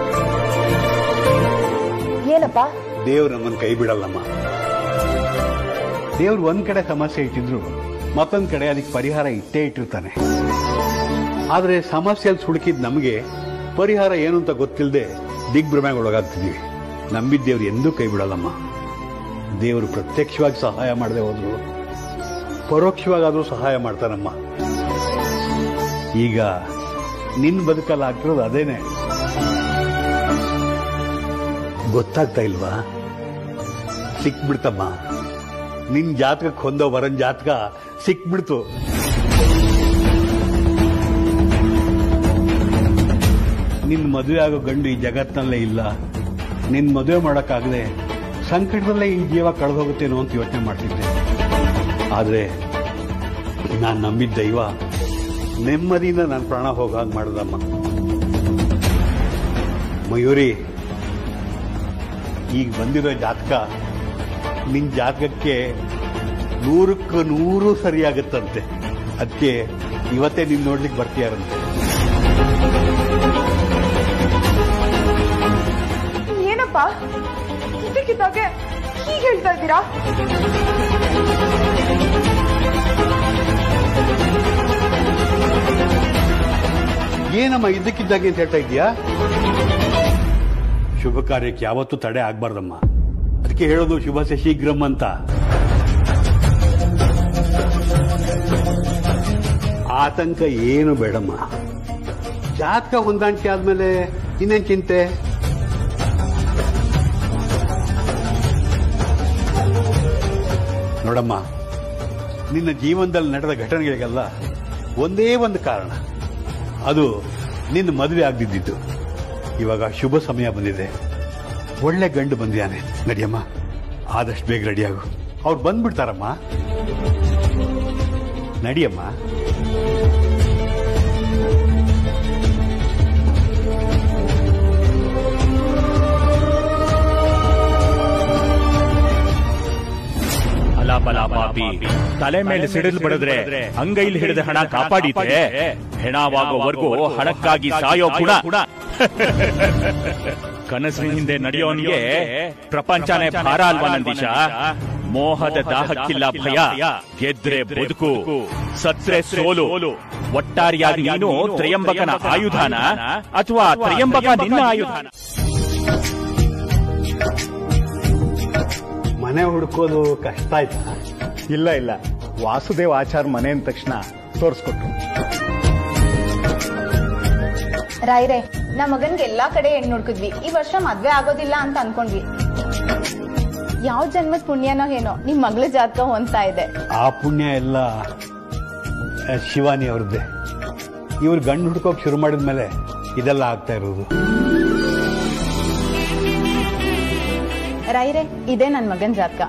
ಏನಪ್ಪ? ದೇವ್ರು ನಮ್ಮನ್ನು ಕೈ ಬಿಡಲ್ಲಮ್ಮ. ದೇವ್ರು ಒಂದ್ ಕಡೆ ಸಮಸ್ಯೆ ಇಟ್ಟಿದ್ರು ಮತ್ತೊಂದ್ ಕಡೆ ಅದಕ್ಕೆ ಪರಿಹಾರ ಇಟ್ಟೇ ಇಟ್ಟಿರ್ತಾನೆ. ಆದ್ರೆ ಸಮಸ್ಯೆಯಲ್ಲಿ ಸುಡುಕಿದ್ ನಮಗೆ ಪರಿಹಾರ ಏನು ಅಂತ ಗೊತ್ತಿಲ್ಲದೆ ದಿಗ್ಭ್ರಮೆಗೆ ಒಳಗಾಗ್ತಿದೀವಿ. ನಂಬಿದ ದೇವ್ರು ಎಂದೂ ಕೈ ಬಿಡಲ್ಲಮ್ಮ. ದೇವರು ಪ್ರತ್ಯಕ್ಷವಾಗಿ ಸಹಾಯ ಮಾಡದೆ ಹೋದ್ರು ಪರೋಕ್ಷವಾಗಾದ್ರೂ ಸಹಾಯ ಮಾಡ್ತಾನಮ್ಮ. ಈಗ ನಿನ್ ಬದುಕಲ್ಲ ಆಗ್ತಿರೋದು ಅದೇನೆ. ಗೊತ್ತಾಗ್ತಾ ಇಲ್ವಾ? ಸಿಕ್ಬಿಡ್ತಮ್ಮ. ನಿನ್ ಜಾತಕಕ್ಕೆ ಹೊಂದೋ ವರನ್ ಜಾತಕ ಸಿಕ್ಬಿಡ್ತು. ನಿನ್ ಮದುವೆ ಆಗೋ ಗಂಡು ಈ ಜಗತ್ತಿನಲ್ಲೇ ಇಲ್ಲ. ನಿನ್ ಮದುವೆ ಮಾಡೋಕ್ಕಾಗದೆ ಸಂಕಟದಲ್ಲೇ ಈ ಜೀವ ಕಳೆದೋಗುತ್ತೇನೋ ಅಂತ ಯೋಚನೆ ಮಾಡ್ತಿದ್ದೆ. ಆದ್ರೆ ನಾನು ನಂಬಿದ ದೈವ ನೆಮ್ಮದಿಯಿಂದ ನನ್ನ ಪ್ರಾಣ ಹೋಗಾಗ ಮಾಡದಮ್ಮ. ಮಯೂರಿ, ಈಗ ಬಂದಿರೋ ಜಾತಕ ನಿನ್ ಜಾತಕಕ್ಕೆ ನೂರಕ್ಕೂ ನೂರು ಸರಿಯಾಗುತ್ತಂತೆ. ಅದಕ್ಕೆ ಇವತ್ತೇ ನೀನ್ ನೋಡ್ಲಿಕ್ಕೆ ಬರ್ತೀಯಾರಂತೆ. ಏನಪ್ಪ ಇದಕ್ಕಿದ್ದಾಗೆ ಹೀಗೆ ಹೇಳ್ತಾ ಇದ್ದೀರಾ? ಏನಮ್ಮ ಇದ್ದಕ್ಕಿದ್ದಾಗೆ ಅಂತ ಹೇಳ್ತಾ ಇದೀಯಾ? ಶುಭ ಕಾರ್ಯಕ್ಕೆ ಯಾವತ್ತೂ ತಡೆ ಆಗ್ಬಾರ್ದಮ್ಮ. ಅದಕ್ಕೆ ಹೇಳೋದು ಶುಭಸೆ ಶೀಘ್ರಂ ಅಂತ. ಆತಂಕ ಏನು ಬೇಡಮ್ಮ. ಜಾತಕ ಹೊಂದಾಣಿಕೆ ಆದ್ಮೇಲೆ ಇನ್ನೇನ್ ಚಿಂತೆ? ನೋಡಮ್ಮ, ನಿನ್ನ ಜೀವನದಲ್ಲಿ ನಡೆದ ಘಟನೆಗಳಿಗೆಲ್ಲ ಒಂದೇ ಒಂದು ಕಾರಣ, ಅದು ನಿನ್ನ ಮದುವೆ ಆಗದಿದ್ದು. ಇವಾಗ ಶುಭ ಸಮಯ ಬಂದಿದೆ. ಒಳ್ಳೆ ಗಂಡು ಬಂದಿಯಾನೆ. ನಡಿಯಮ್ಮ, ಆದಷ್ಟು ಬೇಗ ರೆಡಿಯಾಗು. ಅವ್ರು ಬಂದ್ಬಿಡ್ತಾರಮ್ಮ. ನಡಿಯಮ್ಮ. ಅಲಾಪಲ ಪಾಪಿ, ತಲೆ ಮೇಲೆ ಸಿಡಿಲು ಬಡಿದ್ರೆ ಅಂಗೈಲಿ ಹಿಡಿದ ಹಣ ಕಾಪಾಡಿತೆ. ಹೆಣವಾಗೋವರೆಗೂ ಹಣಕ್ಕಾಗಿ ಸಾಯೋ ಗುಣ. ಕನಸಿನ ಹಿಂದೆ ನಡೆಯೋನಿಗೆ ಪ್ರಪಂಚನೇ ಭಾರ ಅಲ್ವಾ ನಂದೀಶ? ಮೋಹದ ದಾಹಕ್ಕಿಲ್ಲ ಭಯ, ಗೆದ್ರೆ ಬದುಕು, ಸತ್ರೆ ಸೋಲು. ಒಟ್ಟಾರಿಯಾಗಿ ನೀನು ತ್ರಯಂಬಕನ ಆಯುಧಾನ ಅಥವಾ ತ್ರಯಂಬಕ ನಿನ್ನ ಆಯುಧಾನ? ಮನೆ ಹುಡುಕೋದು ಕಷ್ಟ ಆಯ್ತಾ? ಇಲ್ಲ ಇಲ್ಲ, ವಾಸುದೇವ್ ಆಚಾರ್ ಮನೆ ಅಂದ ತಕ್ಷಣ ತೋರಿಸ್ಕೊಟ್ರು. ರಾಯ್ರೆ, ನಮ್ಮ ಮಗನ್ಗೆ ಎಲ್ಲಾ ಕಡೆ ಹೆಣ್ಣು ಹುಡುಕಿದ್ವಿ. ಈ ವರ್ಷ ಮದ್ವೆ ಆಗೋದಿಲ್ಲ ಅಂತ ಅನ್ಕೊಂಡ್ವಿ. ಯಾವ ಜನ್ಮದ ಪುಣ್ಯನೋ ಏನೋ ನಿಮ್ ಮಗಳ ಜಾತಕ ಹೊಂದ್ತಾ ಇದೆ. ಆ ಪುಣ್ಯ ಎಲ್ಲ ಶಿವಾನಿ ಅವ್ರದ್ದೇ. ಇವ್ರು ಗಂಡು ಹುಡ್ಕೋಕ್ ಶುರು ಮಾಡಿದ್ಮೇಲೆ ಇದೆಲ್ಲ ಆಗ್ತಾ ಇರೋದು. ರಾಯ್ರೆ, ಇದೇ ನನ್ ಮಗನ್ ಜಾತಕ.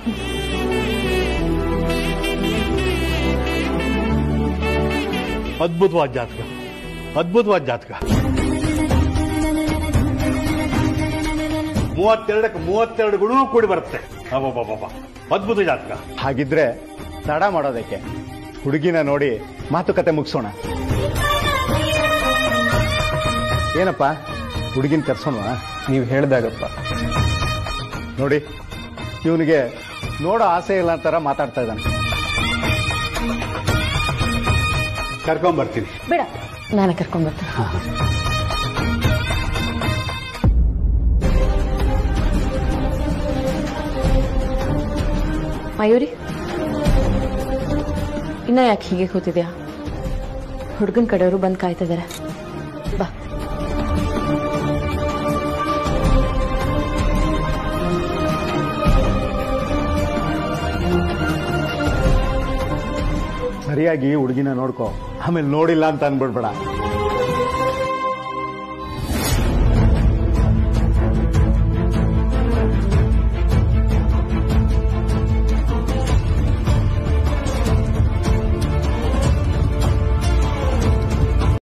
ಅದ್ಭುತವಾದ ಜಾತಕ, ಅದ್ಭುತವಾದ ಜಾತಕ. ಮೂವತ್ತೆರಡಕ್ಕೆ ಮೂವತ್ತೆರಡು ಗುಣವೂ ಕೂಡಿ ಬರುತ್ತೆ. ಅಬ್ಬಬ್ಬಬ್ಬ, ಅದ್ಭುತ ಜಾತಕ. ಹಾಗಿದ್ರೆ ತಡ ಮಾಡೋದಕ್ಕೆ ಹುಡುಗಿನ ನೋಡಿ ಮಾತುಕತೆ ಮುಗಿಸೋಣ. ಏನಪ್ಪ, ಹುಡುಗಿನ ಕರ್ಸೋಣ? ನೀವು ಹೇಳ್ದಾಗಪ್ಪ. ನೋಡಿ, ಇವನಿಗೆ ನೋಡೋ ಆಸೆ ಇಲ್ಲ ಅಂತಾರ ಮಾತಾಡ್ತಾ ಇದ್ದಾನೆ. ಕರ್ಕೊಂಡ್ಬರ್ತೀನಿ. ಬೇಡ, ನಾನು ಕರ್ಕೊಂಡ್ಬರ್ತೀನಿ. ಮಯೂರಿ, ಇನ್ನ ಯಾಕೆ ಹೀಗೆ ಕೂತಿದ್ಯಾ? ಹುಡುಗನ ಕಡೆಯವರು ಬಂದು ಕಾಯ್ತಿದ್ದಾರೆ. ಬಾ. ಸರಿಯಾಗಿ ಹುಡುಗಿನ ನೋಡ್ಕೋ, ಆಮೇಲೆ ನೋಡಿಲ್ಲ ಅಂತ ಅನ್ಬಿಡ್ಬೇಡ.